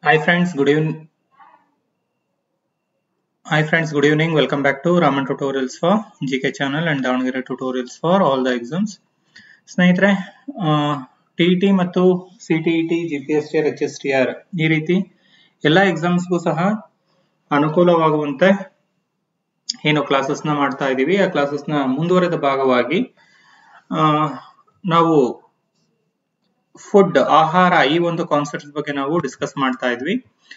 Hi friends, good evening. Hi friends, good evening. Welcome back to Raman Tutorials for GK channel and Davangere tutorials for all the exams. ಸ್ನೇಹಿತರೆ TET ಮತ್ತು CTET GPSTR HSTR ಈ ರೀತಿ ಎಲ್ಲ ಎಕ್ಸಾಮ್ಸ್ಗೂ ಸಹ ಅನುಕೂಲವಾಗುವಂತೆ ಏನು classes ನ ಮಾಡ್ತಾ ಇದೀವಿ. ಆ ಕ್ಲಾಸಸ್ ನ ಮುಂದುವರೆದ ಭಾಗವಾಗಿ ನಾವು ಫುಡ್ ಆಹಾರ ಈ ಒಂದು ಕಾನ್ಸೆಪ್ಟ್ ಬಗ್ಗೆ ನಾವು ಡಿಸ್ಕಸ್ ಮಾಡ್ತಾ ಇದ್ವಿ.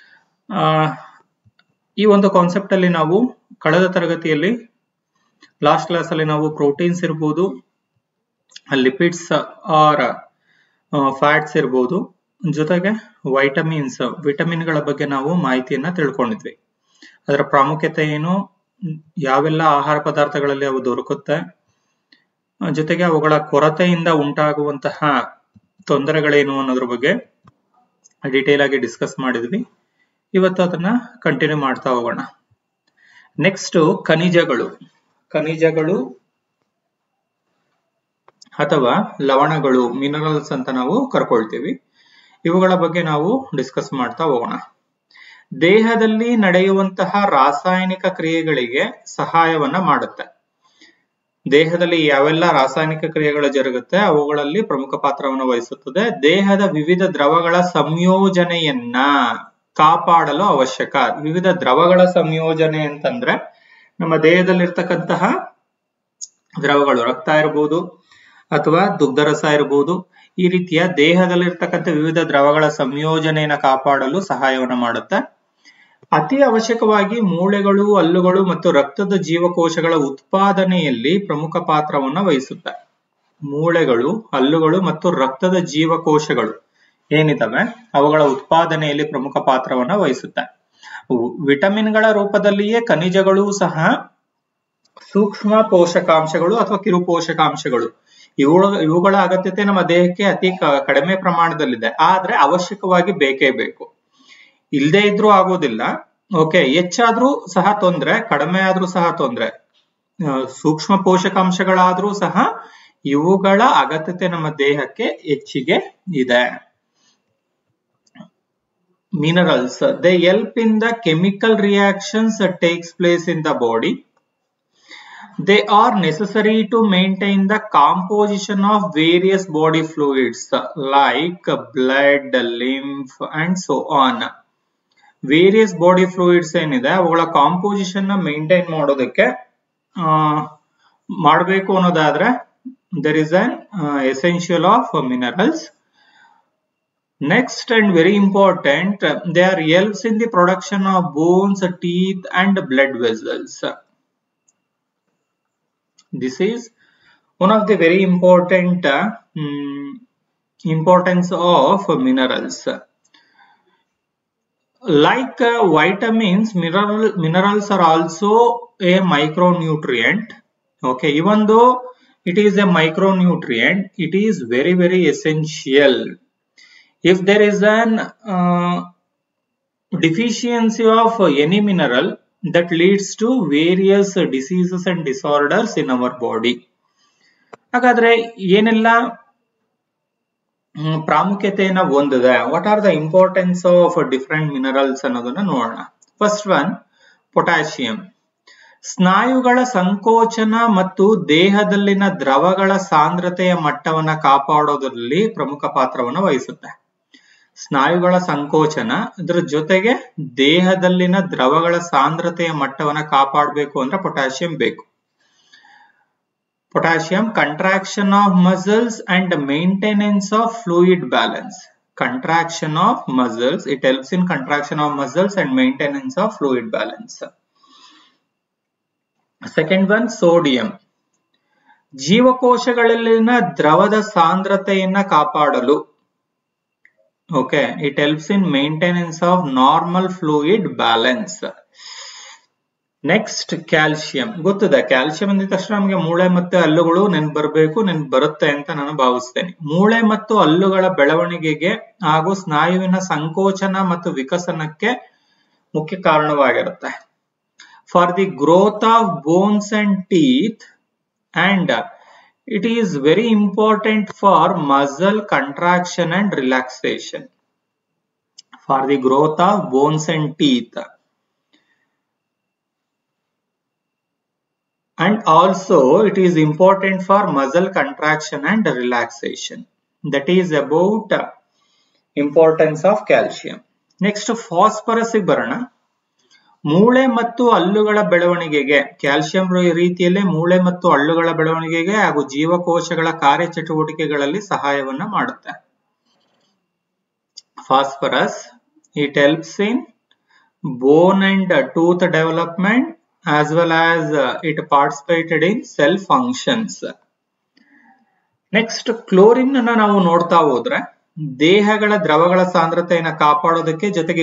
ಈ ಒಂದು ಕಾನ್ಸೆಪ್ಟ್ ಅಲ್ಲಿ ನಾವು ಕಳೆದ ತರಗತಿಯಲ್ಲಿ ಲಾಸ್ಟ್ ಕ್ಲಾಸ್ ಅಲ್ಲಿ ನಾವು ಪ್ರೋಟೀನ್ಸ್ ಇರಬಹುದು, ಲಿಪಿಡ್ಸ್ ಆರ್ ಫ್ಯಾಟ್ಸ್ ಇರಬಹುದು, ಜೊತೆಗೆ ವಿಟಮಿನ್ಗಳ ಬಗ್ಗೆ ನಾವು ಮಾಹಿತಿಯನ್ನ ತಿಳ್ಕೊಂಡಿದ್ವಿ. ಅದರ ಪ್ರಾಮುಖ್ಯತೆ ಏನು, ಯಾವೆಲ್ಲ ಆಹಾರ ಪದಾರ್ಥಗಳಲ್ಲಿ ಅವು ದೊರಕುತ್ತೆ, ಜೊತೆಗೆ ಅವುಗಳ ಕೊರತೆಯಿಂದ ಉಂಟಾಗುವಂತಹ ತೊಂದರೆಗಳೇನು ಅನ್ನೋದ್ರ ಬಗ್ಗೆ ಡೀಟೇಲ್ ಆಗಿ ಡಿಸ್ಕಸ್ ಮಾಡಿದ್ವಿ. ಇವತ್ತು ಅದನ್ನ ಕಂಟಿನ್ಯೂ ಮಾಡ್ತಾ ಹೋಗೋಣ. ನೆಕ್ಸ್ಟ್ ಖನಿಜಗಳು ಅಥವಾ ಲವಣಗಳು, ಮಿನರಲ್ಸ್ ಅಂತ ನಾವು ಕರ್ಕೊಳ್ತೀವಿ. ಇವುಗಳ ಬಗ್ಗೆ ನಾವು ಡಿಸ್ಕಸ್ ಮಾಡ್ತಾ ಹೋಗೋಣ. ದೇಹದಲ್ಲಿ ನಡೆಯುವಂತಹ ರಾಸಾಯನಿಕ ಕ್ರಿಯೆಗಳಿಗೆ ಸಹಾಯವನ್ನ ಮಾಡುತ್ತೆ. ದೇಹದಲ್ಲಿ ಯಾವೆಲ್ಲ ರಾಸಾಯನಿಕ ಕ್ರಿಯೆಗಳು ಜರುಗುತ್ತೆ ಅವುಗಳಲ್ಲಿ ಪ್ರಮುಖ ಪಾತ್ರವನ್ನು ವಹಿಸುತ್ತದೆ. ದೇಹದ ವಿವಿಧ ದ್ರವಗಳ ಸಂಯೋಜನೆಯನ್ನ ಕಾಪಾಡಲು ಅವಶ್ಯಕ. ವಿವಿಧ ದ್ರವಗಳ ಸಂಯೋಜನೆ ಅಂತಂದ್ರೆ ನಮ್ಮ ದೇಹದಲ್ಲಿರ್ತಕ್ಕಂತಹ ದ್ರವಗಳು, ರಕ್ತ ಇರಬಹುದು ಅಥವಾ ದುಗ್ಧರಸ ಇರಬಹುದು, ಈ ರೀತಿಯ ದೇಹದಲ್ಲಿರ್ತಕ್ಕಂಥ ವಿವಿಧ ದ್ರವಗಳ ಸಂಯೋಜನೆಯನ್ನ ಕಾಪಾಡಲು ಸಹಾಯವನ್ನು ಮಾಡುತ್ತೆ. ಅತಿ ಅವಶ್ಯಕವಾಗಿ ಮೂಳೆಗಳು, ಹಲ್ಲುಗಳು ಮತ್ತು ರಕ್ತದ ಜೀವಕೋಶಗಳ ಉತ್ಪಾದನೆಯಲ್ಲಿ ಪ್ರಮುಖ ಪಾತ್ರವನ್ನು ವಹಿಸುತ್ತೆ. ಮೂಳೆಗಳು, ಹಲ್ಲುಗಳು ಮತ್ತು ರಕ್ತದ ಜೀವಕೋಶಗಳು ಏನಿದಾವೆ ಅವುಗಳ ಉತ್ಪಾದನೆಯಲ್ಲಿ ಪ್ರಮುಖ ಪಾತ್ರವನ್ನು ವಹಿಸುತ್ತೆ. ವಿಟಮಿನ್ಗಳ ರೂಪದಲ್ಲಿಯೇ ಖನಿಜಗಳು ಸಹ ಸೂಕ್ಷ್ಮ ಪೋಷಕಾಂಶಗಳು ಅಥವಾ ಕಿರು ಪೋಷಕಾಂಶಗಳು, ಇವುಗಳ ಅಗತ್ಯತೆ ನಮ್ಮ ದೇಹಕ್ಕೆ ಅತಿ ಕಡಿಮೆ ಪ್ರಮಾಣದಲ್ಲಿದೆ. ಆದ್ರೆ ಅವಶ್ಯಕವಾಗಿ ಬೇಕೇ ಬೇಕು. ಇಲ್ಲದೆ ಇದ್ರೂ ಆಗೋದಿಲ್ಲ. ಓಕೆ, ಹೆಚ್ಚಾದ್ರೂ ಸಹ ತೊಂದ್ರೆ, ಕಡಿಮೆ ಆದ್ರೂ ಸಹ ತೊಂದ್ರೆ. ಸೂಕ್ಷ್ಮ ಪೋಷಕಾಂಶಗಳಾದ್ರೂ ಸಹ ಇವುಗಳ ಅಗತ್ಯತೆ ನಮ್ಮ ದೇಹಕ್ಕೆ ಹೆಚ್ಚಿಗೆ ಇದೆ. Minerals, they help in the chemical reactions that takes place in the body. They are necessary to maintain the composition of various body fluids like blood, lymph and so on. Various body fluids ಏನಿದೆ ಅವುಗಳ composition ನ maintain ಮಾಡೋದಕ್ಕೆ ಮಾಡಬೇಕು ಅನ್ನೋದಾದ್ರೆ there is an essential of minerals. Next and very important, they are helps in the production of bones, teeth and blood vessels. This is one of the very important importance of minerals. Like vitamins, minerals are also a micronutrient. Okay, even though it is a micronutrient, it is very essential. If there is an deficiency of any mineral, that leads to various diseases and disorders in our body. ಹಾಗಾದ್ರೆ ಏನೆಲ್ಲ ಪ್ರಾಮುಖ್ಯತೆಯನ್ನ ಹೊಂದಿದೆ, what are the importance of different minerals ಅನ್ನೋದನ್ನ ನೋಡೋಣ. First one, potassium. ಸ್ನಾಯುಗಳ ಸಂಕೋಚನ ಮತ್ತು ದೇಹದಲ್ಲಿನ ದ್ರವಗಳ ಸಾಂದ್ರತೆಯ ಮಟ್ಟವನ್ನ ಕಾಪಾಡೋದ್ರಲ್ಲಿ ಪ್ರಮುಖ ಪಾತ್ರವನ್ನು ವಹಿಸುತ್ತೆ. ಸ್ನಾಯುಗಳ ಸಂಕೋಚನ, ಇದರ ಜೊತೆಗೆ ದೇಹದಲ್ಲಿನ ದ್ರವಗಳ ಸಾಂದ್ರತೆಯ ಮಟ್ಟವನ್ನ ಕಾಪಾಡಬೇಕು ಅಂದ್ರೆ ಪೊಟ್ಯಾಷಿಯಂ ಬೇಕು. Potassium, contraction of muscles and maintenance of fluid balance. Contraction of muscles, it helps in contraction of muscles and maintenance of fluid balance. Second one, sodium. ಜೀವಕೋಶಗಳಲ್ಲಿನ ದ್ರವದ ಸಾಂದ್ರತೆಯನ್ನ ಕಾಪಾಡಲು. Okay, it helps in maintenance of normal fluid balance. Next, calcium. ಗೊತ್ತಿದೆ, calcium ಅಂದಿದ ತಕ್ಷಣ ನಮಗೆ ಮೂಳೆ ಮತ್ತು ಹಲ್ಲುಗಳು ಬರುತ್ತೆ ಅಂತ ನಾನು ಭಾವಿಸ್ತೇನೆ. ಮೂಳೆ ಮತ್ತು ಹಲ್ಲುಗಳ ಬೆಳವಣಿಗೆಗೆ ಹಾಗೂ ಸ್ನಾಯುವಿನ ಸಂಕೋಚನ ಮತ್ತು ವಿಕಸನಕ್ಕೆ ಮುಖ್ಯ ಕಾರಣವಾಗಿರುತ್ತೆ. For the growth of bones and teeth and it is very important for muscle contraction and relaxation. for the growth of bones and teeth. And also it is important for muscle contraction and relaxation. That is about importance of calcium. Next phosphorus ಬರೋಣ. ಮೂಳೆ ಮತ್ತು ಹಲ್ಲುಗಳ ಬೆಳವಣಿಗೆಗೆ calcium ರೀತಿಯಲ್ಲೇ ಮೂಳೆ ಮತ್ತು ಹಲ್ಲುಗಳ ಬೆಳವಣಿಗೆಗೆ ಹಾಗೂ ಜೀವಕೋಶಗಳ ಕಾರ್ಯಚಟುವಟಿಕೆಗಳಲ್ಲಿ ಸಹಾಯವನ್ನ ಮಾಡುತ್ತೆ. Phosphorus, it helps in bone and tooth development as well as it participated in cell functions. Next chlorine ಅನ್ನ ನಾವು ನೋಡ್ತಾ ಹೋದ್ರೆ ದೇಹಗಳ ದ್ರವಗಳ ಸಾಂದ್ರತೆಯನ್ನು ಕಾಪಾಡೋದಕ್ಕೆ ಜೊತೆಗೆ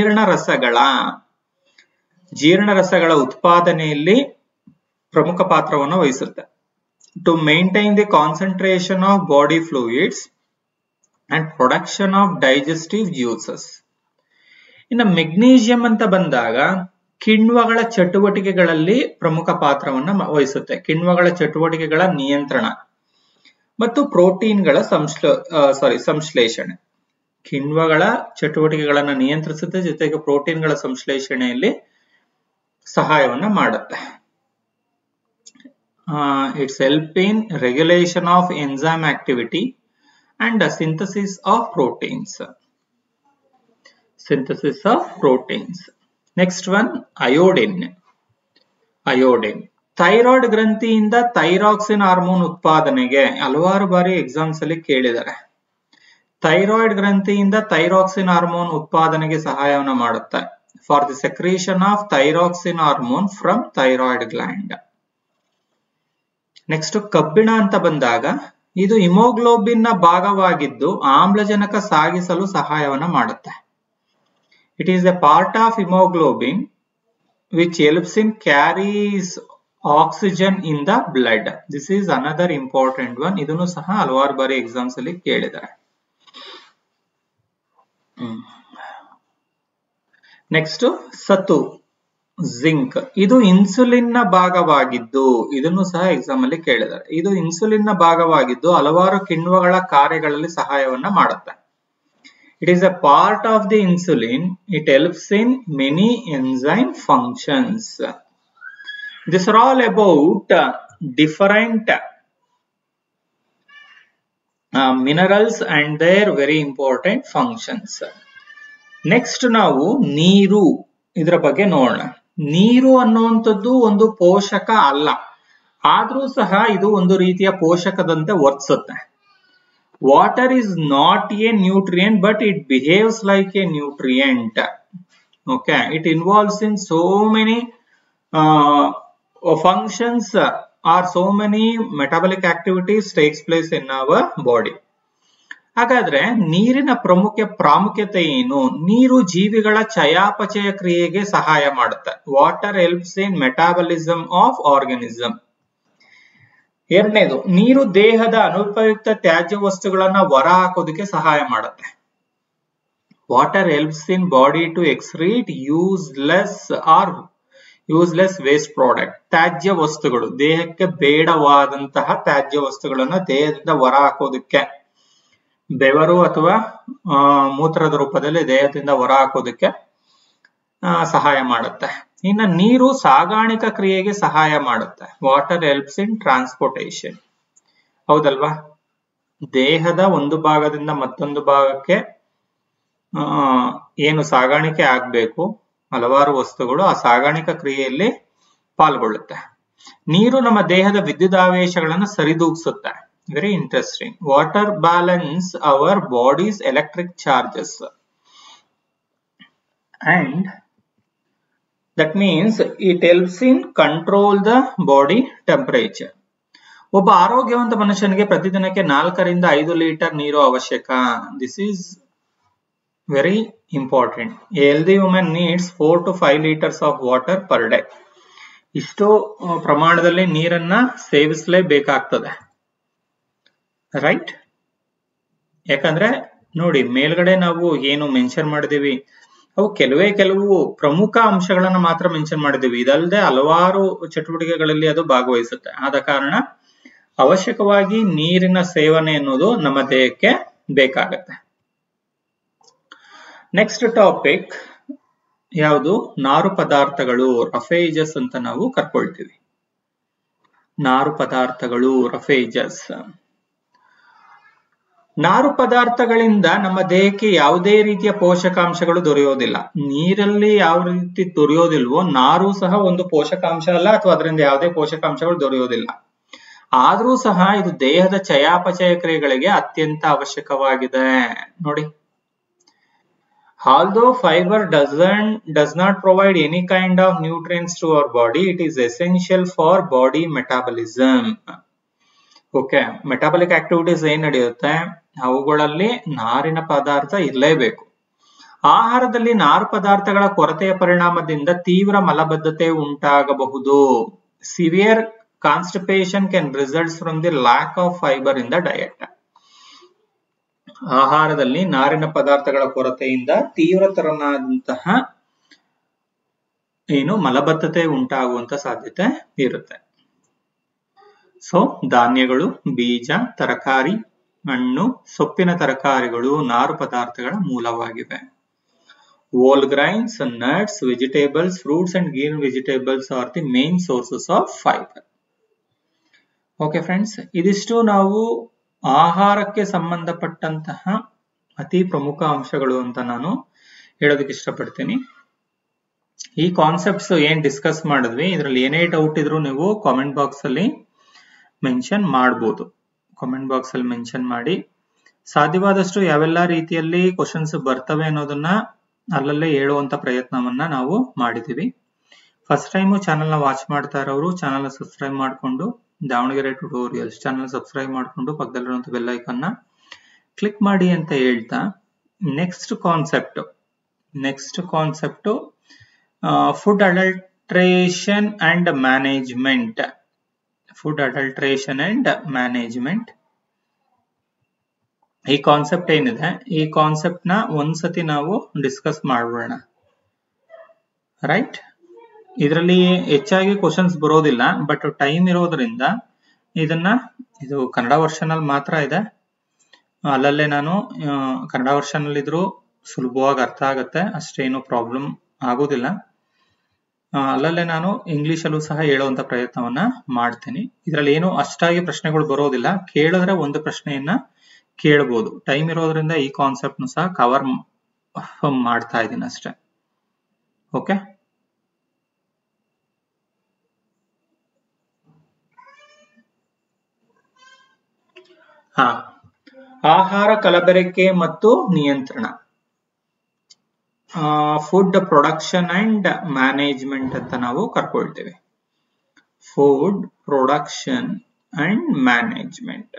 ಜೀರ್ಣರಸಗಳ ಉತ್ಪಾದನೆಯಲ್ಲಿ ಪ್ರಮುಖ ಪಾತ್ರವನ್ನು ವಹಿಸುತ್ತೆ. To maintain the concentration of body fluids and production of digestive juices. ಇನ್ನು ಮೆಗ್ನೀಷಿಯಂ ಅಂತ ಬಂದಾಗ ಕಿಣ್ವಗಳ ಚಟುವಟಿಕೆಗಳಲ್ಲಿ ಪ್ರಮುಖ ಪಾತ್ರವನ್ನು ವಹಿಸುತ್ತೆ. ಕಿಣ್ವಗಳ ಚಟುವಟಿಕೆಗಳ ನಿಯಂತ್ರಣ ಮತ್ತು ಪ್ರೋಟೀನ್ಗಳ ಸಂಶ್ಲೇಷಣೆ. ಕಿಣ್ವಗಳ ಚಟುವಟಿಕೆಗಳನ್ನು ನಿಯಂತ್ರಿಸುತ್ತೆ, ಜೊತೆಗೆ ಪ್ರೋಟೀನ್ಗಳ ಸಂಶ್ಲೇಷಣೆಯಲ್ಲಿ ಸಹಾಯವನ್ನ ಮಾಡುತ್ತೆ. It's help in regulation of enzyme activity and synthesis of proteins. Next one iodine. Thyroid ಗ್ರಂಥಿಯಿಂದ ಥೈರಾಕ್ಸಿನ್ ಹಾರ್ಮೋನ್ ಉತ್ಪಾದನೆಗೆ ಹಲವಾರು ಬಾರಿ ಎಕ್ಸಾಮ್ಸ್ ಅಲ್ಲಿ ಕೇಳಿದ್ದಾರೆ. ಥೈರಾಯ್ಡ್ ಗ್ರಂಥಿಯಿಂದ ಥೈರಾಕ್ಸಿನ್ ಹಾರ್ಮೋನ್ ಉತ್ಪಾದನೆಗೆ ಸಹಾಯವನ್ನು ಮಾಡುತ್ತೆ. For the secretion of thyroxine hormone from thyroid gland. Next ಕಬ್ಬಿಣ ಅಂತ ಬಂದಾಗ ಇದು ಹಿಮೋಗ್ಲೋಬಿನ್ ನ ಭಾಗವಾಗಿದ್ದು ಆಮ್ಲಜನಕ ಸಾಗಿಸಲು ಸಹಾಯವನ್ನ ಮಾಡುತ್ತೆ. It is a part of haemoglobin which helps in carries oxygen in the blood. This is another important one. ಇದನ್ನು ಸಹ ಹಲವಾರು ಬಾರಿ ಎಕ್ಸಾಮ್ಸ್ ಅಲ್ಲಿ ಕೇಳಿದ್ದಾರೆ. ನೆಕ್ಸ್ಟ್ ಸತು, ಜಿಂಕ್. ಇದು ಇನ್ಸುಲಿನ್ ನ ಭಾಗವಾಗಿದ್ದು, ಇದನ್ನು ಸಹ ಎಕ್ಸಾಮ್ ಅಲ್ಲಿ ಕೇಳಿದ್ದಾರೆ. ಇದು ಇನ್ಸುಲಿನ್ ನ ಭಾಗವಾಗಿದ್ದು ಹಲವಾರು ಕಿಣ್ವಗಳ ಕಾರ್ಯಗಳಲ್ಲಿ ಸಹಾಯವನ್ನ ಮಾಡುತ್ತೆ. It is a part of the insulin. It helps in many enzyme functions. These are all about different minerals and their very important functions. Next ನಾವು ನೀರು, ಇದರ ಬಗ್ಗೆ ನೋಡೋಣ. ನೀರು ಅನ್ನುವಂಥದ್ದು ಒಂದು ಪೋಷಕ ಅಲ್ಲ, ಆದ್ರೂ ಸಹ ಇದು ಒಂದು ರೀತಿಯ ಪೋಷಕದಂತೆ ವರ್ತಿಸುತ್ತೆ. Water is not a nutrient, but it behaves like a nutrient. Okay, it involves in so many functions or so many metabolic activities takes place in our body. ಹಾಗಾದ್ರೆ ನೀರಿನ ಪ್ರಾಮುಖ್ಯತೆ ಏನು? ನೀರು ಜೀವಿಗಳ ಚಯಾಪಚಯ ಕ್ರಿಯೆಗೆ ಸಹಾಯ ಮಾಡುತ್ತೆ. Water helps in metabolism of organism. ಎರಡನೇದು, ನೀರು ದೇಹದ ಅನುಪಯುಕ್ತ ತ್ಯಾಜ್ಯ ವಸ್ತುಗಳನ್ನ ಹೊರ ಹಾಕೋದಕ್ಕೆ ಸಹಾಯ ಮಾಡುತ್ತೆ. Water helps in body to excrete useless waste product. ತ್ಯಾಜ್ಯ ವಸ್ತುಗಳು, ದೇಹಕ್ಕೆ ಬೇಡವಾದಂತಹ ತ್ಯಾಜ್ಯ ವಸ್ತುಗಳನ್ನ ದೇಹದಿಂದ ಹೊರ ಹಾಕೋದಕ್ಕೆ, ಬೆವರು ಅಥವಾ ಮೂತ್ರದ ರೂಪದಲ್ಲಿ ದೇಹದಿಂದ ಹೊರ ಹಾಕೋದಕ್ಕೆ ಸಹಾಯ ಮಾಡುತ್ತೆ. ಇನ್ನು ನೀರು ಸಾಗಾಣಿಕಾ ಕ್ರಿಯೆಗೆ ಸಹಾಯ ಮಾಡುತ್ತೆ. Water helps in transportation. ಹೌದಲ್ವಾ? ದೇಹದ ಒಂದು ಭಾಗದಿಂದ ಮತ್ತೊಂದು ಭಾಗಕ್ಕೆ ಏನು ಸಾಗಾಣಿಕೆ ಆಗ್ಬೇಕು, ಹಲವಾರು ವಸ್ತುಗಳು ಆ ಸಾಗಾಣಿಕಾ ಕ್ರಿಯೆಯಲ್ಲಿ ಪಾಲ್ಗೊಳ್ಳುತ್ತೆ. ನೀರು ನಮ್ಮ ದೇಹದ ವಿದ್ಯುದಾವೇಶಗಳನ್ನು ಸರಿದೂಗಿಸುತ್ತೆ. Very interesting. Water balance our bodies electric charges and that means it helps in control the body temperature. ಒಬ್ಬ ಆರೋಗ್ಯವಂತ ಮನುಷ್ಯನಿಗೆ ಪ್ರತಿದಿನಕ್ಕೆ 4 ರಿಂದ 5 ಲೀಟರ್ ನೀರು ಅವಶ್ಯಕ. This is very important. A healthy woman needs 4 to 5 liters of water per day. ಇಷ್ಟು ಪ್ರಮಾಣದಲ್ಲಿ ನೀರನ್ನ ಸೇವಿಸಲೇಬೇಕಾಗ್ತದೆ, right? ಯಾಕಂದ್ರೆ ನೋಡಿ, ಮೇಲ್ಗಡೆ ನಾವು ಏನು ಮೆನ್ಷನ್ ಮಾಡಿದೀವಿ ಅವು ಕೆಲವು ಪ್ರಮುಖ ಅಂಶಗಳನ್ನ ಮಾತ್ರ ಮೆನ್ಷನ್ ಮಾಡಿದೀವಿ. ಇದಲ್ಲದೆ ಹಲವಾರು ಚಟುವಟಿಕೆಗಳಲ್ಲಿ ಅದು ಭಾಗವಹಿಸುತ್ತೆ. ಆದ ಕಾರಣ ಅವಶ್ಯಕವಾಗಿ ನೀರಿನ ಸೇವನೆ ಅನ್ನೋದು ನಮ್ಮ ದೇಹಕ್ಕೆ ಬೇಕಾಗತ್ತೆ. ನೆಕ್ಸ್ಟ್ ಟಾಪಿಕ್ ಯಾವುದು? ನಾರು ಪದಾರ್ಥಗಳು, ರಫೇಜಸ್ ಅಂತ ನಾವು ಕರ್ಕೊಳ್ತೀವಿ. ನಾರು ಪದಾರ್ಥಗಳು, ರಫೇಜಸ್. ನಾರು ಪದಾರ್ಥಗಳಿಂದ ನಮ್ಮ ದೇಹಕ್ಕೆ ಯಾವುದೇ ರೀತಿಯ ಪೋಷಕಾಂಶಗಳು ದೊರೆಯೋದಿಲ್ಲ. ನೀರಲ್ಲಿ ಯಾವ ರೀತಿ ದೊರೆಯೋದಿಲ್ವೋ ನಾರು ಸಹ ಒಂದು ಪೋಷಕಾಂಶ ಅಲ್ಲ, ಅಥವಾ ಅದರಿಂದ ಯಾವುದೇ ಪೋಷಕಾಂಶಗಳು ದೊರೆಯೋದಿಲ್ಲ. ಆದ್ರೂ ಸಹ ಇದು ದೇಹದ ಚಯಾಪಚಯ ಕ್ರಿಯೆಗಳಿಗೆ ಅತ್ಯಂತ ಅವಶ್ಯಕವಾಗಿದೆ. ನೋಡಿ, although fiber does not provide any kind of nutrients to our body, it is essential for body metabolism. Okay, metabolic activities ಏನ್ ನಡೆಯುತ್ತೆ ಅವುಗಳಲ್ಲಿ ನಾರಿನ ಪದಾರ್ಥ ಇರಲೇಬೇಕು. ಆಹಾರದಲ್ಲಿ ನಾರು ಪದಾರ್ಥಗಳ ಕೊರತೆಯ ಪರಿಣಾಮದಿಂದ ತೀವ್ರ ಮಲಬದ್ಧತೆ ಉಂಟಾಗಬಹುದು. Severe constipation can result from the lack of fibre in the diet. ಆಹಾರದಲ್ಲಿ ನಾರಿನ ಪದಾರ್ಥಗಳ ಕೊರತೆಯಿಂದ ತೀವ್ರತರನಾದಂತಹ ಮಲಬದ್ಧತೆ ಉಂಟಾಗುವಂತ ಸಾಧ್ಯತೆ ಇರುತ್ತೆ. ಸೊ ಧಾನ್ಯಗಳು, ಬೀಜ, ತರಕಾರಿ, ಹಣ್ಣು, ಸೊಪ್ಪಿನ ತರಕಾರಿಗಳು ನಾರು ಪದಾರ್ಥಗಳ ಮೂಲವಾಗಿವೆ. Whole grains, nuts, vegetables, fruits and green vegetables are the main sources of fiber. Okay friends, ಇದಿಷ್ಟು ನಾವು ಆಹಾರಕ್ಕೆ ಸಂಬಂಧಪಟ್ಟಂತಹ ಅತಿ ಪ್ರಮುಖ ಅಂಶಗಳು ಅಂತ ನಾನು ಹೇಳೋದಕ್ಕೆ ಇಷ್ಟಪಡ್ತೀನಿ. ಈ ಕಾನ್ಸೆಪ್ಟ್ಸ್ ಏನ್ ಡಿಸ್ಕಸ್ ಮಾಡಿದ್ವಿ, ಇದರಲ್ಲಿ ಏನೇ ಡೌಟ್ ಇದ್ರು ನೀವು ಕಾಮೆಂಟ್ ಬಾಕ್ಸ್ ಅಲ್ಲಿ ಮೆನ್ಷನ್ ಮಾಡಬಹುದು. ಕಾಮೆಂಟ್ ಬಾಕ್ಸ್ ಅಲ್ಲಿ ಮೆನ್ಷನ್ ಮಾಡಿ, ಸಾಧ್ಯವಾದಷ್ಟು ಯಾವೆಲ್ಲ ರೀತಿಯಲ್ಲಿ ಕ್ವಶನ್ಸ್ ಬರ್ತವೆ ಅನ್ನೋದನ್ನ ಅಲ್ಲಲ್ಲೇ ಹೇಳುವಂತ ಪ್ರಯತ್ನವನ್ನ ನಾವು ಮಾಡಿದೀವಿ. ಫಸ್ಟ್ ಟೈಮ್ ಚಾನೆಲ್ ನ ವಾಚ್ ಮಾಡ್ತಾ ಇರೋರು ಚಾನೆಲ್ ನ ಸಬ್ಸ್ಕ್ರೈಬ್ ಮಾಡಿಕೊಂಡು, ದಾವಣಗೆರೆ ಟ್ಯುಟೋರಿಯಲ್ಸ್ ಚಾನೆಲ್ ಸಬ್ಸ್ಕ್ರೈಬ್ ಮಾಡಿಕೊಂಡು ಪಕ್ಕದಲ್ಲಿರುವಂತ ಬೆಲ್ ಐಕಾನ್ ನ ಕ್ಲಿಕ್ ಮಾಡಿ ಅಂತ ಹೇಳ್ತಾ, next concept food adulteration and management. Food adulteration and management ಈ ಕಾನ್ಸೆಪ್ಟ್ ಏನಿದೆ, ಈ ಕಾನ್ಸೆಪ್ಟ್ ನ ಒಂದ್ಸತಿ ನಾವು ಡಿಸ್ಕಸ್ ಮಾಡೋಣ. ರೈಟ್, ಇದರಲ್ಲಿ ಹೆಚ್ಚಾಗಿ ಕ್ವಶನ್ಸ್ ಬರೋದಿಲ್ಲ, ಬಟ್ ಟೈಮ್ ಇರೋದ್ರಿಂದ ಇದು ಕನ್ನಡ ವರ್ಷನ್ ಅಲ್ಲಿ ಮಾತ್ರ ಇದೆ. ಅಲ್ಲಲ್ಲೇ ನಾನು ಕನ್ನಡ ವರ್ಷನ್ ಅಲ್ಲಿ ಇದ್ರೂ ಸುಲಭವಾಗಿ ಅರ್ಥ ಆಗತ್ತೆ, ಅಷ್ಟೇನು ಪ್ರಾಬ್ಲಮ್ ಆಗೋದಿಲ್ಲ. ಅಲ್ಲಲ್ಲೇ ನಾನು ಇಂಗ್ಲಿಷ್ ಅಲ್ಲೂ ಸಹ ಹೇಳುವಂತ ಪ್ರಯತ್ನವನ್ನ ಮಾಡ್ತೀನಿ. ಇದರಲ್ಲಿ ಏನು ಅಷ್ಟಾಗಿ ಪ್ರಶ್ನೆಗಳು ಬರೋದಿಲ್ಲ, ಕೇಳಿದ್ರೆ ಒಂದು ಪ್ರಶ್ನೆಯನ್ನ ಕೇಳಬಹುದು. ಟೈಮ್ ಇರೋದ್ರಿಂದ ಈ ಕಾನ್ಸೆಪ್ಟ್ ಸಹ ಕವರ್ ಮಾಡ್ತಾ ಇದ್ದೀನಿ ಅಷ್ಟೇ. ಓಕೆ, ಆಹಾರ ಕಲಬೆರಕೆ ಮತ್ತು ನಿಯಂತ್ರಣ, ಫುಡ್ ಪ್ರೊಡಕ್ಷನ್ ಅಂಡ್ ಮ್ಯಾನೇಜ್ಮೆಂಟ್ ಅಂತ ನಾವು ಕರ್ಕೊಳ್ತೇವೆ. Food production and management.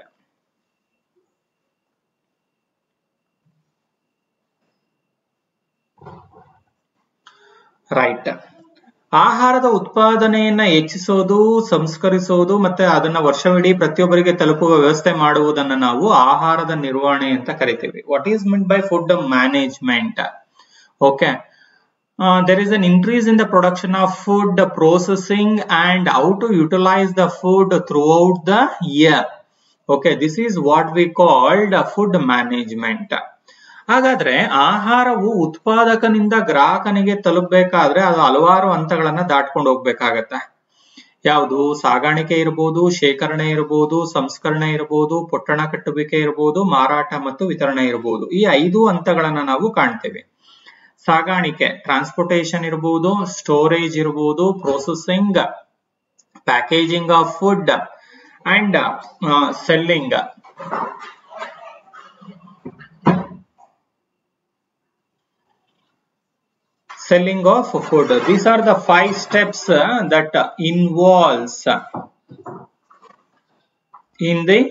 Right, ಆಹಾರದ ಉತ್ಪಾದನೆಯನ್ನ ಹೆಚ್ಚಿಸೋದು, ಸಂಸ್ಕರಿಸೋದು ಮತ್ತೆ ಅದನ್ನ ವರ್ಷವಿಡೀ ಪ್ರತಿಯೊಬ್ಬರಿಗೆ ತಲುಪುವ ವ್ಯವಸ್ಥೆ ಮಾಡುವುದನ್ನು ನಾವು ಆಹಾರದ ನಿರ್ವಹಣೆ ಅಂತ ಕರಿತೀವಿ. What is mean by food management? Okay, there is an increase in the production of food, processing and how to utilize the food throughout the year. Okay, this is what we called food management. ಹಾಗಾದ್ರೆ ಆಹಾರವು ಉತ್ಪಾದಕನಿಂದ ಗ್ರಾಹಕನಿಗೆ ತಲುಪಬೇಕಾದ್ರೆ ಅದು ಹಲವಾರು ಹಂತಗಳನ್ನ ದಾಟ್ಕೊಂಡು ಹೋಗ್ಬೇಕಾಗತ್ತೆ. ಯಾವುದು? ಸಾಗಾಣಿಕೆ ಇರಬಹುದು, ಶೇಖರಣೆ ಇರಬಹುದು, ಸಂಸ್ಕರಣೆ ಇರಬಹುದು, ಪೊಟ್ಟಣ ಕಟ್ಟುವಿಕೆ ಇರಬಹುದು, ಮಾರಾಟ ಮತ್ತು ವಿತರಣೆ ಇರಬಹುದು. ಈ 5 ಹಂತಗಳನ್ನ ನಾವು ಕಾಣ್ತೇವೆ. ಸಾಗಾಣಿಕೆ, ಟ್ರಾನ್ಸ್ಪೋರ್ಟೇಷನ್ ಇರಬಹುದು, ಸ್ಟೋರೇಜ್ ಇರಬಹುದು, processing, packaging of food and selling. Selling of food. These are the 5 steps that involves in the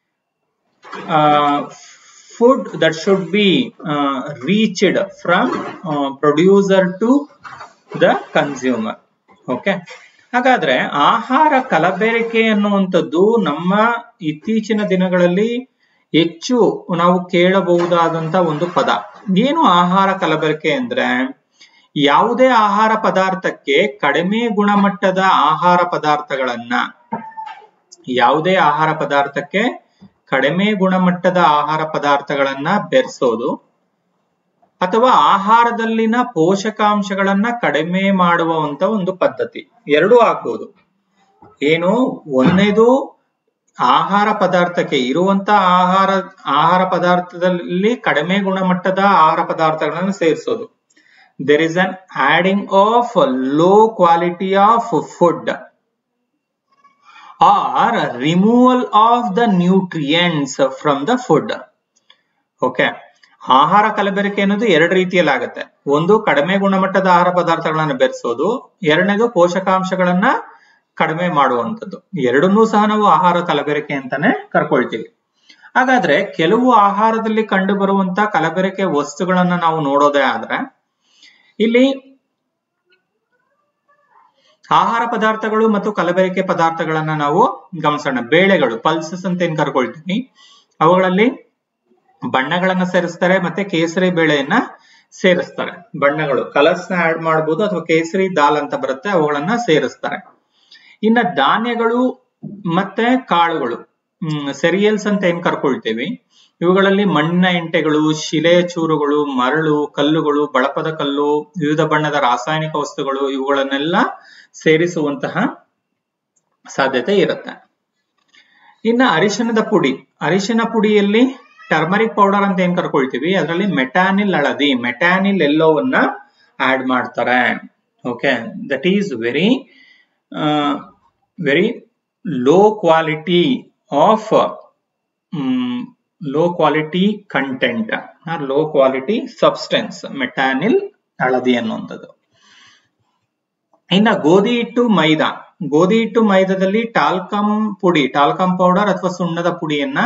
food that should be reached from producer to the consumer. Okay, ಹಾಗಾದ್ರೆ ಆಹಾರ ಕಲಬೆರಕೆ ಅನ್ನುವಂಥದ್ದು ನಮ್ಮ ಇತ್ತೀಚಿನ ದಿನಗಳಲ್ಲಿ ಹೆಚ್ಚು ನಾವು ಕೇಳಬಹುದಾದಂತ ಒಂದು ಪದ. ಏನು ಆಹಾರ ಕಲಬೆರಕೆ ಅಂದ್ರೆ, ಯಾವುದೇ ಆಹಾರ ಪದಾರ್ಥಕ್ಕೆ ಕಡಿಮೆ ಗುಣಮಟ್ಟದ ಆಹಾರ ಪದಾರ್ಥಗಳನ್ನ, ಯಾವುದೇ ಆಹಾರ ಪದಾರ್ಥಕ್ಕೆ ಕಡಿಮೆ ಗುಣಮಟ್ಟದ ಆಹಾರ ಪದಾರ್ಥಗಳನ್ನ ಬೆರೆಸೋದು, ಅಥವಾ ಆಹಾರದಲ್ಲಿನ ಪೋಷಕಾಂಶಗಳನ್ನ ಕಡಿಮೆ ಮಾಡುವಂತ ಒಂದು ಪದ್ಧತಿ. ಎರಡೂ ಆಗ್ಬೋದು. ಏನು, ಒಂದನೇದು ಆಹಾರ ಪದಾರ್ಥಕ್ಕೆ ಇರುವಂತ ಆಹಾರ ಪದಾರ್ಥದಲ್ಲಿ ಕಡಿಮೆ ಗುಣಮಟ್ಟದ ಆಹಾರ ಪದಾರ್ಥಗಳನ್ನು ಸೇರಿಸೋದು. There is an adding of low quality of food or removal of the nutrients from the food. Okay. ಆಹಾರ ಕಲಬೆರಕೆ ಅನ್ನೋದು ಎರಡು ರೀತಿಯಲ್ಲಿ ಆಗುತ್ತೆ. ಒಂದು, ಕಡಿಮೆ ಗುಣಮಟ್ಟದ ಆಹಾರ ಪದಾರ್ಥಗಳನ್ನ ಬೆರೆಸೋದು. ಎರಡನೇದು, ಪೋಷಕಾಂಶಗಳನ್ನ ಕಡಿಮೆ ಮಾಡುವಂಥದ್ದು. ಎರಡನ್ನೂ ಸಹ ನಾವು ಆಹಾರ ಕಲಬೆರಕೆ ಅಂತಾನೆ ಕರ್ಕೊಳ್ತೀವಿ. ಹಾಗಾದ್ರೆ ಕೆಲವು ಆಹಾರದಲ್ಲಿ ಕಂಡು ಬರುವಂತ ಕಲಬೆರಕೆ ವಸ್ತುಗಳನ್ನ ನಾವು ನೋಡೋದೇ ಆದ್ರೆ, ಇಲ್ಲಿ ಆಹಾರ ಪದಾರ್ಥಗಳು ಮತ್ತು ಕಲಬೆರಕೆ ಪದಾರ್ಥಗಳನ್ನ ನಾವು ಗಮನಿಸೋಣ. ಬೇಳೆಗಳು, ಪಲ್ಸಸ್ ಅಂತ ಏನ್ ಕರ್ಕೊಳ್ತೀವಿ, ಅವುಗಳಲ್ಲಿ ಬಣ್ಣಗಳನ್ನ ಸೇರಿಸ್ತಾರೆ, ಮತ್ತೆ ಕೇಸರಿ ಬೇಳೆಯನ್ನ ಸೇರಿಸ್ತಾರೆ. ಬಣ್ಣಗಳು, ಕಲರ್ಸ್ ನ ಆಡ್ ಮಾಡಬಹುದು, ಅಥವಾ ಕೇಸರಿ ದಾಲ್ ಅಂತ ಬರುತ್ತೆ, ಅವುಗಳನ್ನ ಸೇರಿಸ್ತಾರೆ. ಇನ್ನ ಧಾನ್ಯಗಳು ಮತ್ತೆ ಕಾಳುಗಳು, ಸೆರಿಯಲ್ಸ್ ಅಂತ ಏನ್ ಕರ್ಕೊಳ್ತೀವಿ, ಇವುಗಳಲ್ಲಿ ಮಣ್ಣಿನ ಎಂಟೆಗಳು, ಶಿಲೆಯ ಚೂರುಗಳು, ಮರಳು, ಕಲ್ಲುಗಳು, ಬಳಪದ ಕಲ್ಲು, ವಿವಿಧ ಬಣ್ಣದ ರಾಸಾಯನಿಕ ವಸ್ತುಗಳು, ಇವುಗಳನ್ನೆಲ್ಲ ಸೇರಿಸುವಂತಹ ಸಾಧ್ಯತೆ ಇರುತ್ತೆ. ಇನ್ನ ಅರಿಶಿಣದ ಪುಡಿ, ಅರಿಶಿನ ಪುಡಿಯಲ್ಲಿ ಟರ್ಮರಿಕ್ ಪೌಡರ್ ಅಂತ ಏನ್ ಕರ್ಕೊಳ್ತೀವಿ, ಅದರಲ್ಲಿ ಮೆಟಾನಿಲ್ ಹಳದಿ, ಮೆಟಾನಿಲ್ ಎಲ್ಲೋವನ್ನ ಆಡ್ ಮಾಡ್ತಾರೆ. Okay, that is very low quality of low quality content or low quality substance, metanil ಹಳದಿ ಅನ್ನುವಂಥದ್ದು. ಇನ್ನ ಗೋಧಿ ಹಿಟ್ಟು, ಮೈದಾ, ಗೋಧಿ ಹಿಟ್ಟು ಮೈದಾದಲ್ಲಿ ಟಾಲ್ಕಮ್ ಪುಡಿ, ಟಾಲ್ಕಮ್ ಪೌಡರ್ ಅಥವಾ ಸುಣ್ಣದ ಪುಡಿಯನ್ನ